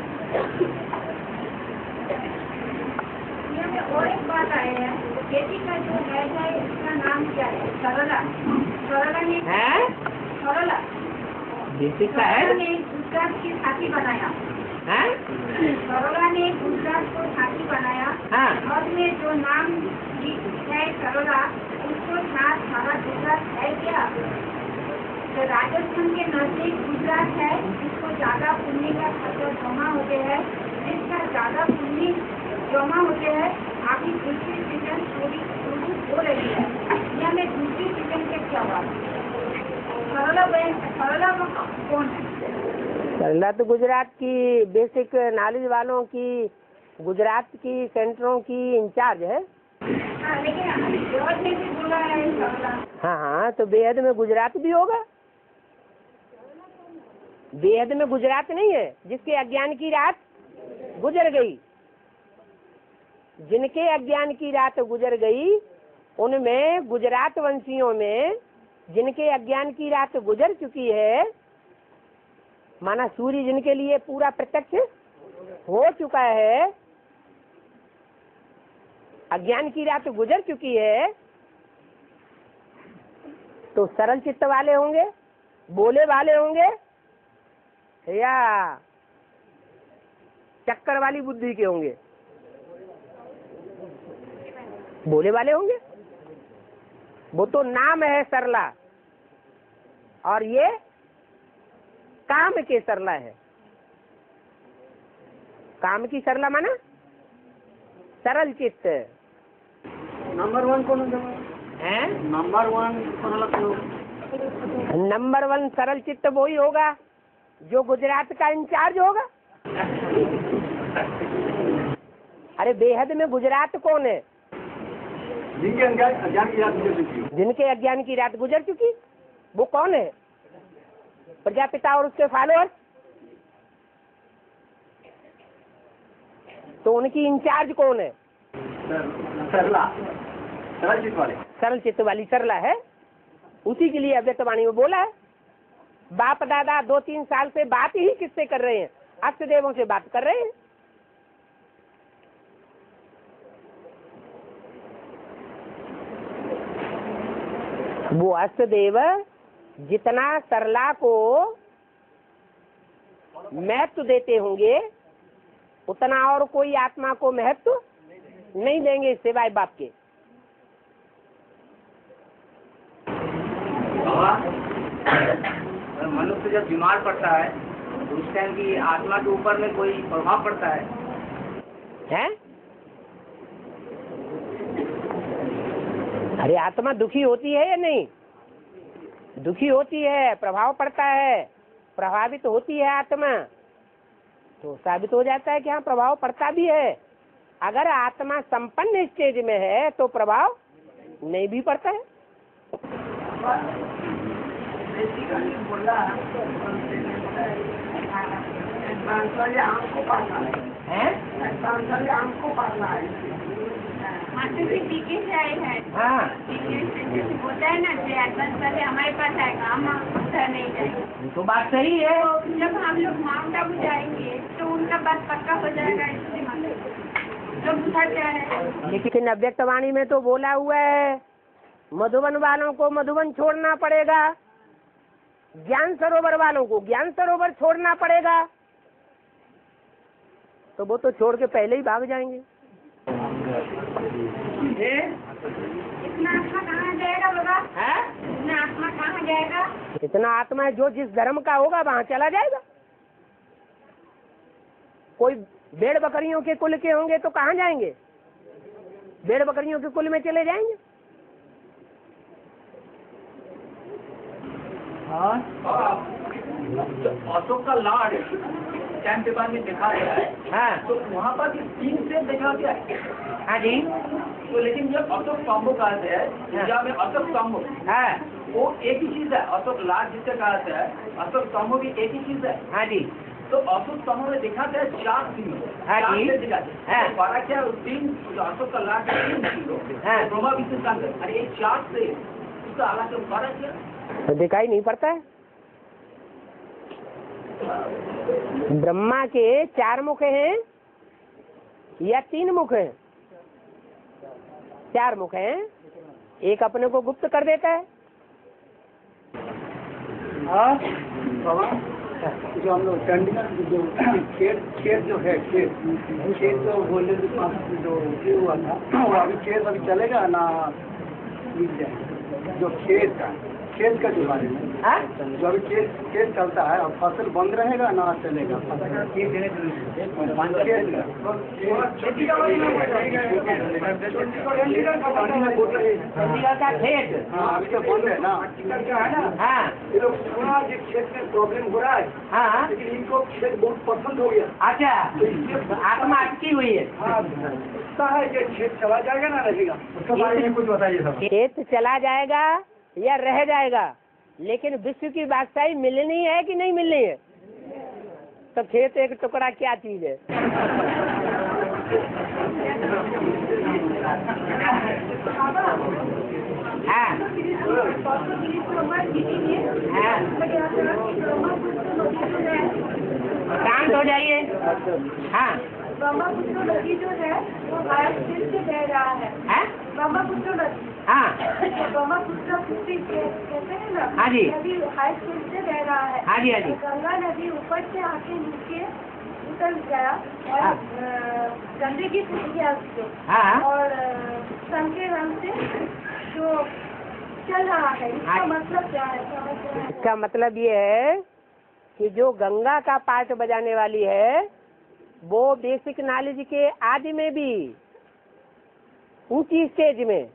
और एक बात आए है, बेटी का जो है इसका नाम क्या है? सरला। सरला ने सरला बेटी का है ने गुजरात की साथी बनाया। सरला ने गुजरात को साथी बनाया। और में जो नाम है सरला, उसको साथ सारा गुजरात है क्या? तो राजस्थान के नजदीक गुजरात है, जिसको ज्यादा पुण्य का खर्चा जमा होते हैं, जिसका ज्यादा पुण्य जमा होते हैं। अभी दूसरी सीजन शुरू हो रही है। यह में दूसरी सीजन के क्या बात? सरला कौन है? सरला तो गुजरात की बेसिक नॉलेज वालों की, गुजरात की सेंटरों की इंचार्ज है। हाँ, लेकिन बेहद में भी बोला है सरला। हाँ हाँ, तो बेहद में गुजरात भी होगा। बेहद में गुजरात नहीं है जिसके अज्ञान की रात गुजर गई। जिनके अज्ञान की रात गुजर गई उनमें गुजरात वंशियों में जिनके अज्ञान की रात गुजर चुकी है, माना सूर्य जिनके लिए पूरा प्रत्यक्ष हो चुका है, अज्ञान की रात गुजर चुकी है, तो सरल चित्त वाले होंगे, बोले वाले होंगे, या चक्कर वाली बुद्धि के होंगे? बोले वाले होंगे। वो तो नाम है सरला, और ये काम के सरला है। काम की सरला माना सरल चित्त। नंबर 1 कौन है? नंबर 1 नंबर 1 सरल चित्त वही होगा जो गुजरात का इंचार्ज होगा। अरे बेहद में गुजरात कौन है? जिनके अज्ञान की रात गुजर चुकी। जिनके अज्ञान की रात गुजर चुकी, वो कौन है? प्रजापिता और उसके फॉलोअर्स। तो उनकी इंचार्ज कौन है? सरला, सरल चित्त वाले। सरल चित्त वाली सरला है। उसी के लिए अव्यक्तवाणी में बोला है। बाप दादा 2-3 साल से बात ही किससे कर रहे हैं? अष्टदेवों से बात कर रहे हैं। वो अष्टदेव जितना सरला को महत्व देते होंगे उतना और कोई आत्मा को महत्व नहीं देंगे सिवाय बाप के। मनुष्य जब बीमार पड़ता है तो उस टाइम की आत्मा के ऊपर में कोई प्रभाव पड़ता है? हैं? अरे आत्मा दुखी होती है या नहीं? दुखी होती है, प्रभाव पड़ता है, प्रभावित होती है आत्मा, तो साबित हो जाता है कि हाँ प्रभाव पड़ता भी है। अगर आत्मा संपन्न स्टेज में है तो प्रभाव नहीं भी पड़ता है। हाँ होता है ना कि हमारे पास आएगा, हम उधर नहीं जाएंगे। तो बात सही है। तो जब हम लोग माउंट आबू जाएंगे तो उनका बात पक्का हो जाएगा, इसलिए जब उधर जा रहे हैं। लेकिन अव्यक्त वाणी में तो बोला हुआ है मधुबन वालों को मधुबन छोड़ना पड़ेगा, ज्ञान सरोवर वालों को ज्ञान सरोवर छोड़ना पड़ेगा। तो वो तो छोड़ के पहले ही भाग जाएंगे। इतना आत्मा कहाँ जाएगा बाबा? है? इतना आत्मा कहाँ जाएगा? इतना आत्मा है जो जिस धर्म का होगा वहाँ चला जाएगा। कोई भेड़ बकरियों के कुल के होंगे तो कहाँ जाएंगे? भेड़ बकरियों के कुल में चले जाएंगे। अशोक का लाड टाइम पेपर में देखा गया है। हाँ तो वहाँ पर 3 से देखा गया है। हाँ जी। तो लेकिन जब अशोक स्तंभ कहते हैं, इंडिया में अशोक स्तंभ हाँ वो एक ही चीज है। अशोक लाड जिसे कहते हैं, अशोक स्तंभ भी एक ही चीज है। हाँ जी। तो अशोक स्तंभ में देखा गया 4 सिंह। हाँ जी। हाँ। फर्क है 3 जो अशोक का लाड 3 सिंह। हाँ। ब्रह्मा विष्णु शंकर, अरे ये 4 से उसका अलग फर्क है। तो दिखाई नहीं पड़ता है। ब्रह्मा के 4 मुख हैं या 3 मुख हैं? 4 मुख हैं। एक अपने को गुप्त कर देता है। जो हम लोग चंडीगढ़ जो खेत जो है खेत जो बोलने जो ये हुआ था वो अभी खेत अभी चलेगा ना मिल जाए जो खेत का जो बारे में जो अभी खेत चलता है और फसल बंद रहेगा ना चलेगा चंडीगढ़ का खेत। हाँ अभी तो बंद है ना। हाँ ये लोग सुना कि खेत में प्रॉब्लम हो रहा है, हाँ। लेकिन इनको खेत बहुत पसंद हो गया। अच्छा आत्मा अटकी हुई है। हाँ लगता है कि खेत चला जाएगा ना रहेगा, उसके बारे में कुछ बताइए सर। खेत चला जाएगा या रह जाएगा, लेकिन विश्व की बादशाही मिलनी है कि नहीं मिलनी है? तो खेत एक टुकड़ा क्या चीज है? हाँ शांत हो जाइए। हाँ ब्रह्मपुत्र नदी जो है वो हाईस्पीड से बह रहा है। ब्रह्मपुत्र नदी, हाँ ब्रह्मपुत्र पुत्री कहते हैं ना। हाँ जी। नदी हाईस्पीड से बह रहा है। हाँ जी हाँ जी। गंगा नदी ऊपर से आके नीचे उतर गया और हाँ। गंदगी फूट गया उससे। हाँ। और संके रंग से जो चल रहा है, इसका हाँ। मतलब क्या है? समझ रहे हैं? इसका मतलब ये है कि जो गंगा का पार्ट बजाने वाली है वो बेसिक नॉलेज के आदि में भी ऊंची स्टेज में,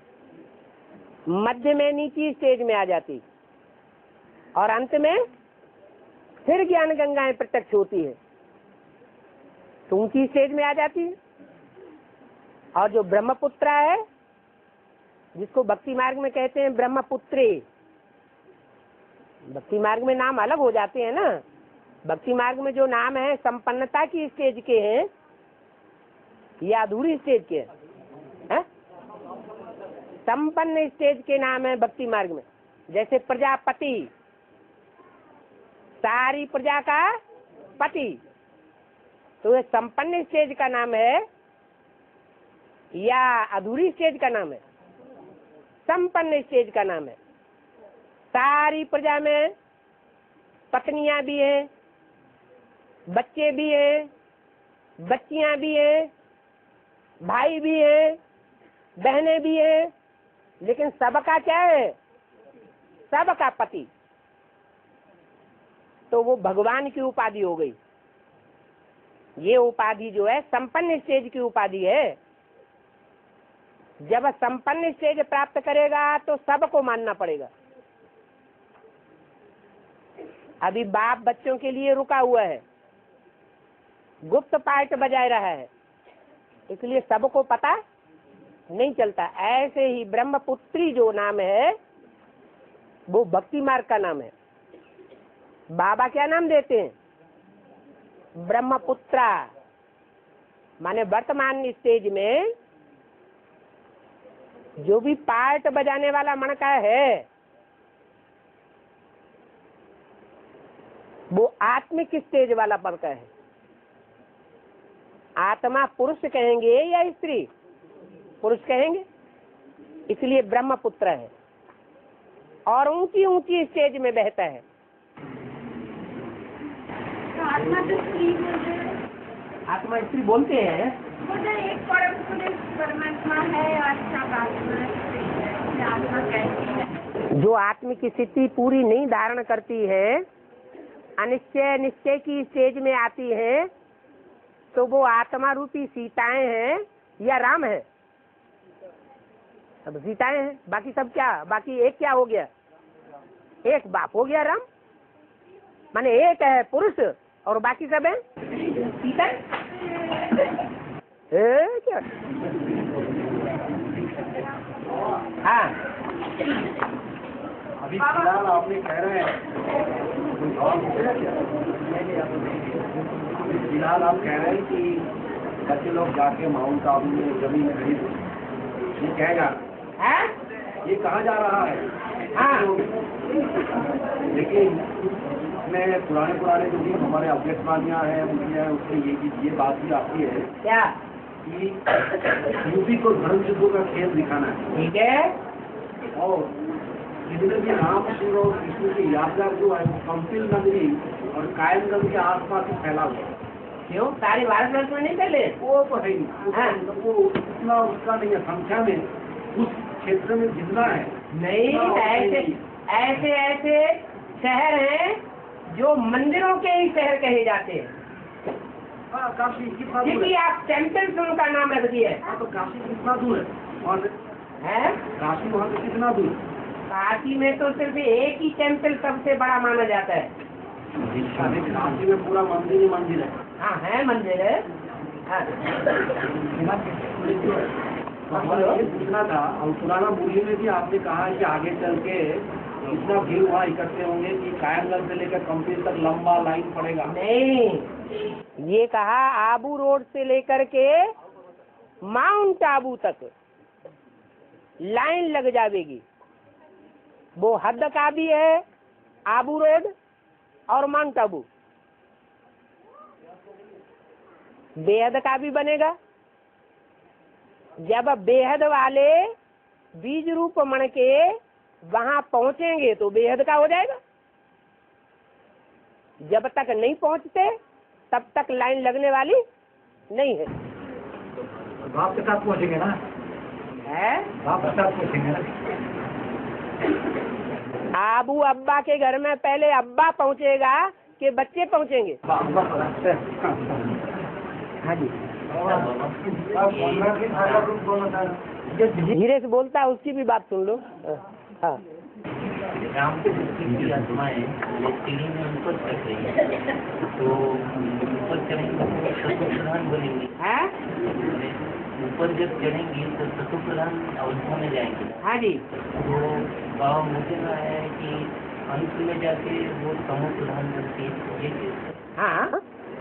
मध्य में नीची स्टेज में आ जाती और अंत में फिर ज्ञान गंगाएं प्रत्यक्ष होती है तो ऊंची स्टेज में आ जाती है। और जो ब्रह्मपुत्र है जिसको भक्ति मार्ग में कहते हैं ब्रह्मपुत्री, भक्ति मार्ग में नाम अलग हो जाते हैं ना। भक्ति मार्ग में जो नाम है संपन्नता की स्टेज के हैं या अधूरी स्टेज के हैं? संपन्न स्टेज के नाम है भक्ति मार्ग में। जैसे प्रजापति, सारी प्रजा का पति, तो ये संपन्न स्टेज का नाम है या अधूरी स्टेज का नाम है? संपन्न स्टेज का नाम है। सारी प्रजा में पत्नियां भी हैं, बच्चे भी हैं, बच्चियां भी हैं, भाई भी हैं, बहनें भी हैं, लेकिन सबका क्या है? सबका पति। तो वो भगवान की उपाधि हो गई। ये उपाधि जो है संपन्न स्टेज की उपाधि है। जब संपन्न स्टेज प्राप्त करेगा तो सबको मानना पड़ेगा। अभी बाप बच्चों के लिए रुका हुआ है, गुप्त पार्ट बजाय रहा है, इसलिए सबको पता नहीं चलता। ऐसे ही ब्रह्मपुत्री जो नाम है वो भक्ति मार्ग का नाम है। बाबा क्या नाम देते हैं? ब्रह्मपुत्रा। माने वर्तमान स्टेज में जो भी पार्ट बजाने वाला मणका है वो आत्मिक स्टेज वाला मणका है। आत्मा पुरुष कहेंगे या स्त्री? पुरुष कहेंगे, इसलिए ब्रह्मपुत्र है और ऊंची ऊंची स्टेज में बहता है। आत्मा तो स्त्री बोलते हैं। आत्मा स्त्री बोलते हैं। बोलते हैं एक परम पुरुष परमात्मा है, अच्छा आत्मा कैसी है? जो आत्मिक स्थिति पूरी नहीं धारण करती है, अनिश्चय निश्चय की स्टेज में आती है, तो वो आत्मा रूपी सीताएं हैं या राम है? सब सीताएं हैं, बाकी सब क्या? बाकी एक क्या हो गया? एक बाप हो गया राम। माने एक है पुरुष और बाकी सब है सीता। क्या? हाँ, अभी फिलहाल आपने कह रहे हैं, फिलहाल आप कह रहे हैं कि बच्चे लोग जाके माउंट आबू में जमीन खरीद, ये कहेगा ये कहाँ जा रहा है? हाँ। लेकिन इसमें पुराने जो भी हमारे अभ्यर्थवादियाँ हैं उसमें ये बात भी आती है क्या कि यूपी को धर्म युद्धों का खेल दिखाना है। ठीक है। और जितने भी राम सिंह और कृष्ण की यात्रा जो है वो कंपिल नगरी और कायमगंज के आसपास ही फैला हुआ है। क्यों? सारे भारत वर्ष में नहीं चले? वो तो है ही, वो उतना उसका नहीं है संख्या में, उस क्षेत्र में जितना है नहीं। ऐसे ऐसे शहर हैं जो मंदिरों के ही शहर कहे जाते हैं। काशी कितना दूर क्योंकि है? आप टेम्पल उनका नाम रख दिया है। तो काशी कितना दूर है वहाँ से? काशी वहाँ से कितना दूर? काशी में तो सिर्फ एक ही टेम्पल सबसे बड़ा माना जाता है। काशी में पूरा मंदिर ही मंदिर है। हाँ है, मंदिर है। हाँ। हमारा ये पूछना था, और पुराना मूल्य में भी आपने कहा कि आगे चल के इतना भीड़ वहाँ इकट्ठे होंगे कि कायमगंज से लेकर कंपनी तक लंबा लाइन पड़ेगा। नहीं, ये कहा आबू रोड से लेकर के माउंट आबू तक लाइन लग जाएगी। वो हद का भी है आबू रोड और माउंट आबू, बेहद का भी बनेगा। जब बेहद वाले बीज रूप मण के वहां पहुंचेंगे तो बेहद का हो जाएगा। जब तक नहीं पहुंचते तब तक लाइन लगने वाली नहीं है। बाप के साथ पहुँचेंगे ना? है बाप के साथ पहुँचेंगे ना? आबू अब्बा के घर में पहले अब्बा पहुंचेगा कि बच्चे पहुंचेंगे? हाँ जी। जो धीरे से बोलता है उसकी भी बात सुन लो। हाँ। राम की जितनी आत्माएं ये सीढ़ी में ऊपर चढ़ रही है, तो ऊपर चढ़ेंगे तो सतो प्रधान बनेंगे। ऊपर जब चढ़ेंगी तो सतो प्रधान अवस्था में जाएंगे। हाँ जी। तो बाबा मुझे ना है कि अंत में जाके वो तमो प्रधान बनती है। हाँ,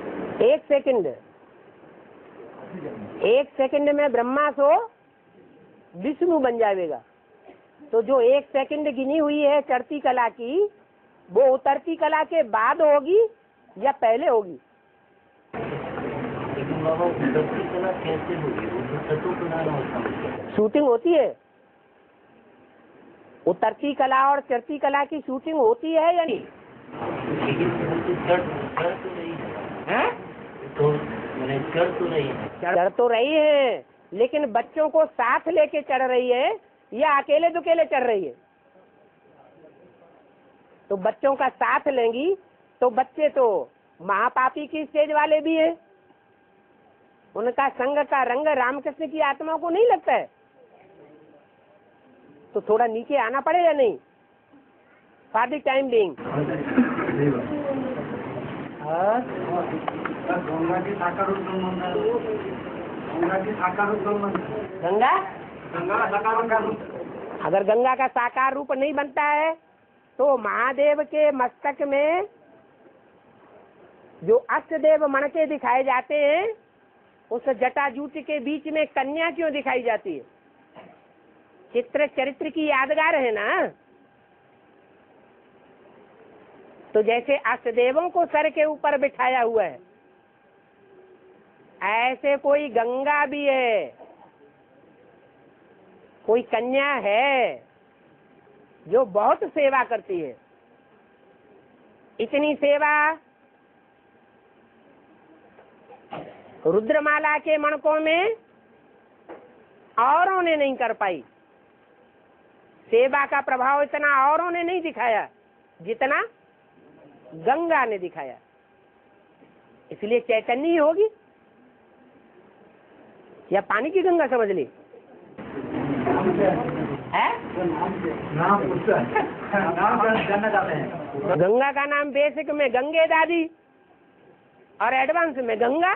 एक सेकंड में ब्रह्मा सो विष्णु बन जाएगा। तो जो एक सेकंड गिनी हुई है चढ़ती कला की, वो उतरती कला के बाद होगी या पहले होगी? लेकिन बाबा उतरती कला कैसे होगी? वो तो सतो प्रधान अवस्था में शूटिंग होती है। उतरती कला और चढ़ती कला की शूटिंग होती है या नहीं? लेकिन चढ़ तो रही है। हैं? तो मैंने चढ़ तो रही है, चढ़ तो रही है, लेकिन बच्चों को साथ लेके चढ़ रही है या अकेले दुकेले चढ़ रही है? तो बच्चों का साथ लेंगी तो बच्चे तो महापापी की स्टेज वाले भी हैं, उनका संग का रंग रामकृष्ण की आत्मा को नहीं लगता है, तो थोड़ा नीचे आना पड़ेगा नहीं for the time being. Ganga की साकार गंगा गंगा का साकार रूप अगर गंगा का साकार रूप नहीं बनता है तो महादेव के मस्तक में जो अष्टदेव मणके दिखाए जाते हैं, उस जटाजूट के बीच में कन्या क्यों दिखाई जाती है? चित्र चरित्र की यादगार है ना। तो जैसे अष्टदेवों को सर के ऊपर बिठाया हुआ है, ऐसे कोई गंगा भी है, कोई कन्या है जो बहुत सेवा करती है। इतनी सेवा रुद्रमाला के मणकों में औरों ने नहीं कर पाई। सेवा का प्रभाव इतना औरों ने नहीं दिखाया जितना गंगा ने दिखाया, इसलिए चैतन्य ही होगी। या पानी की गंगा समझ ली है? गंगा का नाम बेसिक में गंगे दादी और एडवांस में गंगा।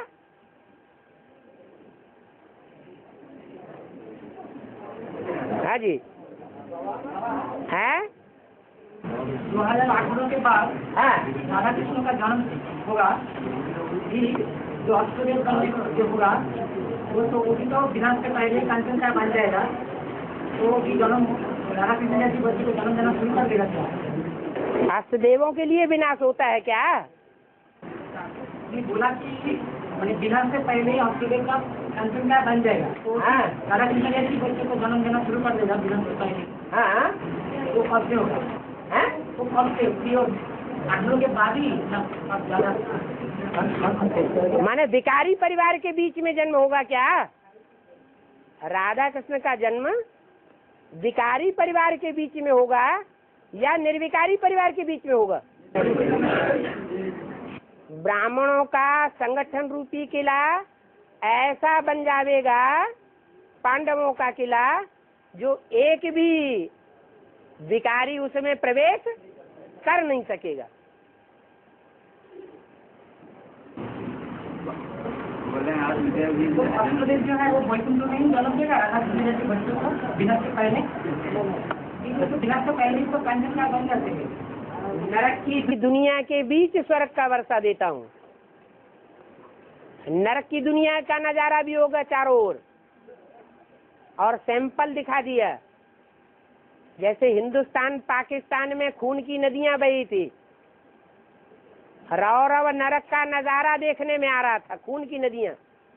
हाँ जी है। 2018 के बाद राधा कृष्ण का जन्म होगा, भी जो अष्टदेव का जो होगा वो भी तो विनाश से पहले कंचन का बन जाएगा, तो भी जन्म राधा कृष्ण जैसी बच्ची को जन्म देना शुरू कर देगा क्या? अष्टदेवों के लिए विनाश होता है क्या? ये बोला कि मैंने विनाश से पहले अष्टदेव का कंचन का बन जाएगा, तो राधा कृष्ण जैसी बच्ची को जन्म देना शुरू कर देगा विनाश से पहले। हाँ, तो कब से होगा? तो कब से? 18 के बाद ही अब ज्यादा माने भिखारी परिवार के बीच में जन्म होगा क्या? राधा कृष्ण का जन्म भिखारी परिवार के बीच में होगा या निर्विकारी परिवार के बीच में होगा? ब्राह्मणों का संगठन रूपी किला ऐसा बन जाएगा, पांडवों का किला, जो एक भी भिखारी उसमें प्रवेश कर नहीं सकेगा। तो अष्टदेव जो है वो वैकुंठ में ही जन्म देगा राधा कृष्ण जैसे बच्चों को विनाश से पहले। तो विनाश से पहले तो कंचन का बन जाते हैं। नरक की दुनिया के बीच स्वर्ग का वर्षा देता हूँ। नरक की दुनिया का नजारा भी होगा चारों ओर, और सैंपल दिखा दिया। जैसे हिंदुस्तान पाकिस्तान में खून की नदियां बही थी, रौरव नरक का नजारा देखने में आ रहा था, खून की नदियां।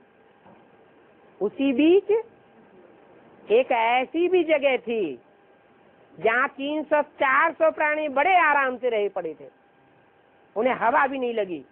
उसी बीच एक ऐसी भी जगह थी जहाँ 300-400 प्राणी बड़े आराम से रहे पड़े थे, उन्हें हवा भी नहीं लगी।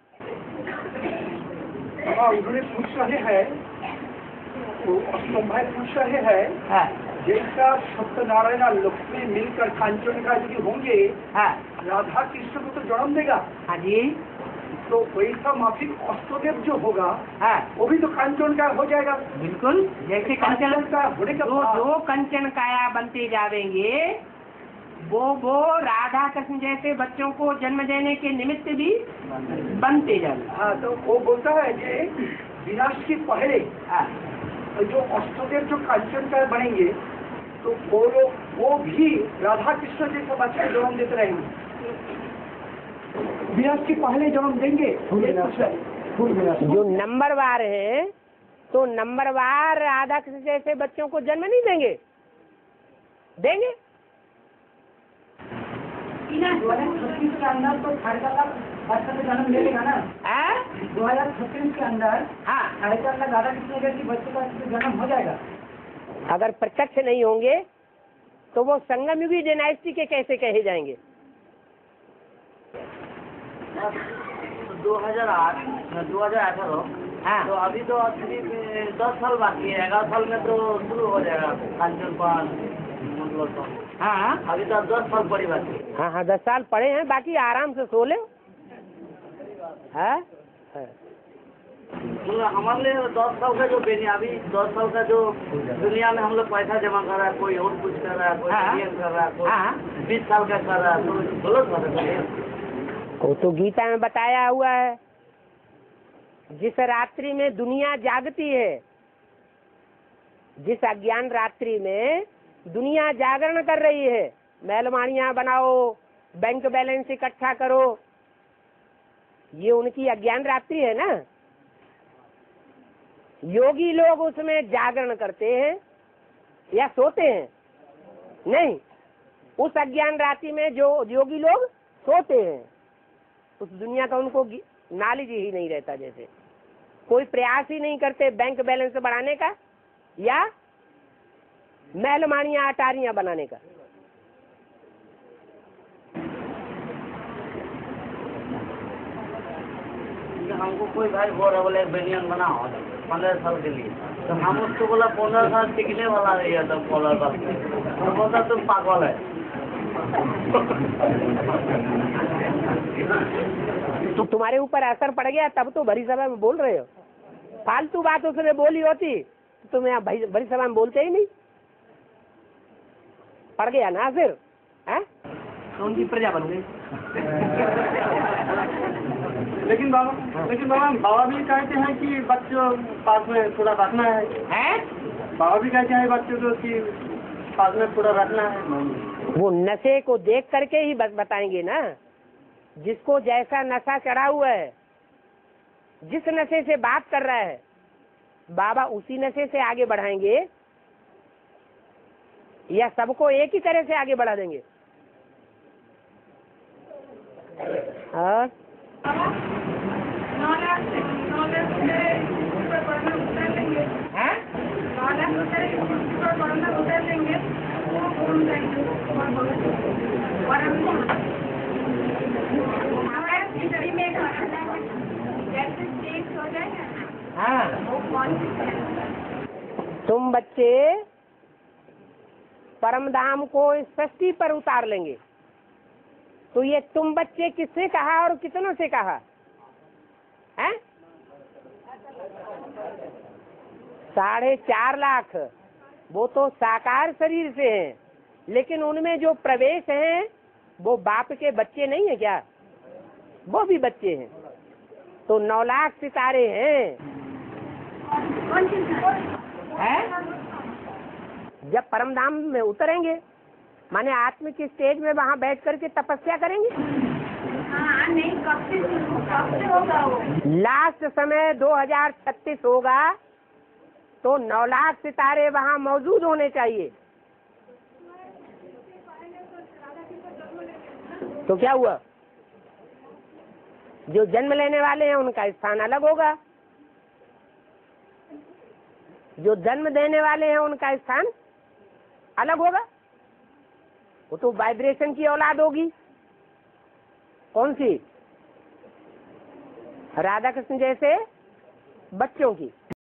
उन्होंने पूछ रहे हैं, तो असलम भाई पूछ रहे हैं, जैसा सत्यनारायण और लक्ष्मी मिलकर कांचन का यदि होंगे, राधा कृष्ण को तो जन्म देगा। हाँ जी। तो वैसा माफिक अष्टदेव जो होगा, वो भी तो कांचन का हो जाएगा। बिल्कुल, जैसे कंचन का होने का जो कंचन काया बनते जाएंगे, वो राधा कृष्ण जैसे बच्चों को जन्म देने के निमित्त भी बनते जाएंगे। हाँ, तो वो बोलता है कि विनाश के पहले जो अष्टदेव जो कांचन का बनेंगे, तो वो भी राधा कृष्ण जैसे बच्चे जन्म देते रहेंगे। विनाश के पहले जन्म देंगे। जो नंबरवार है, तो नंबरवार राधा कृष्ण जैसे बच्चों को जन्म नहीं देंगे? देंगे। 2036 के अंदर तो 4.5 लाख बच्चा तो जन्म ले लेगा ना। 2036 के अंदर 4.5 लाख राधा कृष्ण जैसी बच्चों का जन्म हो जाएगा। अगर प्रत्यक्ष नहीं होंगे तो वो संगमयुगी डायनेस्टी के कैसे कहे जाएंगे? 2008 2018। हाँ। तो अभी तो अभी 10 साल बाकी है, 11 साल में तो शुरू हो जाएगा कांचनपान, मतलब तो। हाँ अभी तो 10 साल पड़ी बाकी है। हाँ हाँ 10 साल पड़े हैं, बाकी आराम से सो ले। हाँ मतलब हमारे लिए 10 साल का जो अभी 10 साल का जो दुनिया में हम लोग पैसा जमा कर रहा है, कोई और कुछ कर रहा है, कोई हाँ। कर रहा है, हाँ। कोई 20 साल का कर रहा है, तो गलत बात है। वो तो गीता में बताया हुआ है, जिस रात्रि में दुनिया जागती है, जिस अज्ञान रात्रि में दुनिया जागरण कर रही है, महलमानियां बनाओ, बैंक बैलेंस इकट्ठा करो, ये उनकी अज्ञान रात्रि है ना। योगी लोग उसमें जागरण करते हैं या सोते हैं? नहीं, उस अज्ञान रात्रि में जो योगी लोग सोते हैं, उस दुनिया का उनको नॉलेज ही नहीं रहता, जैसे कोई प्रयास ही नहीं करते बैंक बैलेंस बढ़ाने का या महलमानियां अटारियां बनाने का। हमको कोई भाई बोल रहा, बोले बेनियन बनाओ 15 साल के लिए, तो हम उसको बोला 15 साल टिकने वाला है ये, तब बोला बस तो बोलता तुम पागल है। तो तुम्हारे ऊपर असर पड़ गया तब तो भरी सभा में बोल रहे हो। फालतू बात उसने बोली होती तो तुम यहाँ भरी सभा में बोलते ही नहीं। पड़ गया ना फिर, है तो उनकी प्रजा बन गई। लेकिन बाबा भी कहते हैं कि बच्चों पास में थोड़ा रखना है। बाबा भी कहते हैं बच्चों को कि पास में थोड़ा रखना है। वो नशे को देख करके ही बताएंगे ना। जिसको जैसा नशा चढ़ा हुआ है, जिस नशे से बात कर रहा है, बाबा उसी नशे से आगे बढ़ाएंगे या सबको एक ही तरह से आगे बढ़ा देंगे? और 9 लाख से ऊपर पढ़ना उतर लेंगे। 9 लाख ऊपर पढ़ना उतर लेंगे, वो कौन जाएंगे? और हमारे खिचड़ी में जैसे चेंज हो जाएगा ना। हाँ, वो कौन सी तुम बच्चे परमधाम को षष्ठी पर उतार लेंगे। तो ये तुम बच्चे किससे कहा और कितनों से कहा है? 4.5 लाख वो तो साकार शरीर से हैं, लेकिन उनमें जो प्रवेश हैं वो बाप के बच्चे नहीं है क्या? वो भी बच्चे हैं। तो 9 लाख सितारे हैं। जब परमधाम में उतरेंगे, माने आत्म की स्टेज में वहाँ बैठ करके तपस्या करेंगे। हाँ, नहीं कब से होगा वो? लास्ट समय 2036 होगा, तो 9 लाख सितारे वहाँ मौजूद होने चाहिए। तो क्या हुआ? जो जन्म लेने वाले हैं उनका स्थान अलग होगा, जो जन्म देने वाले हैं उनका स्थान अलग होगा। वो तो वाइब्रेशन की औलाद होगी। कौन सी? राधा कृष्ण जैसे बच्चों की।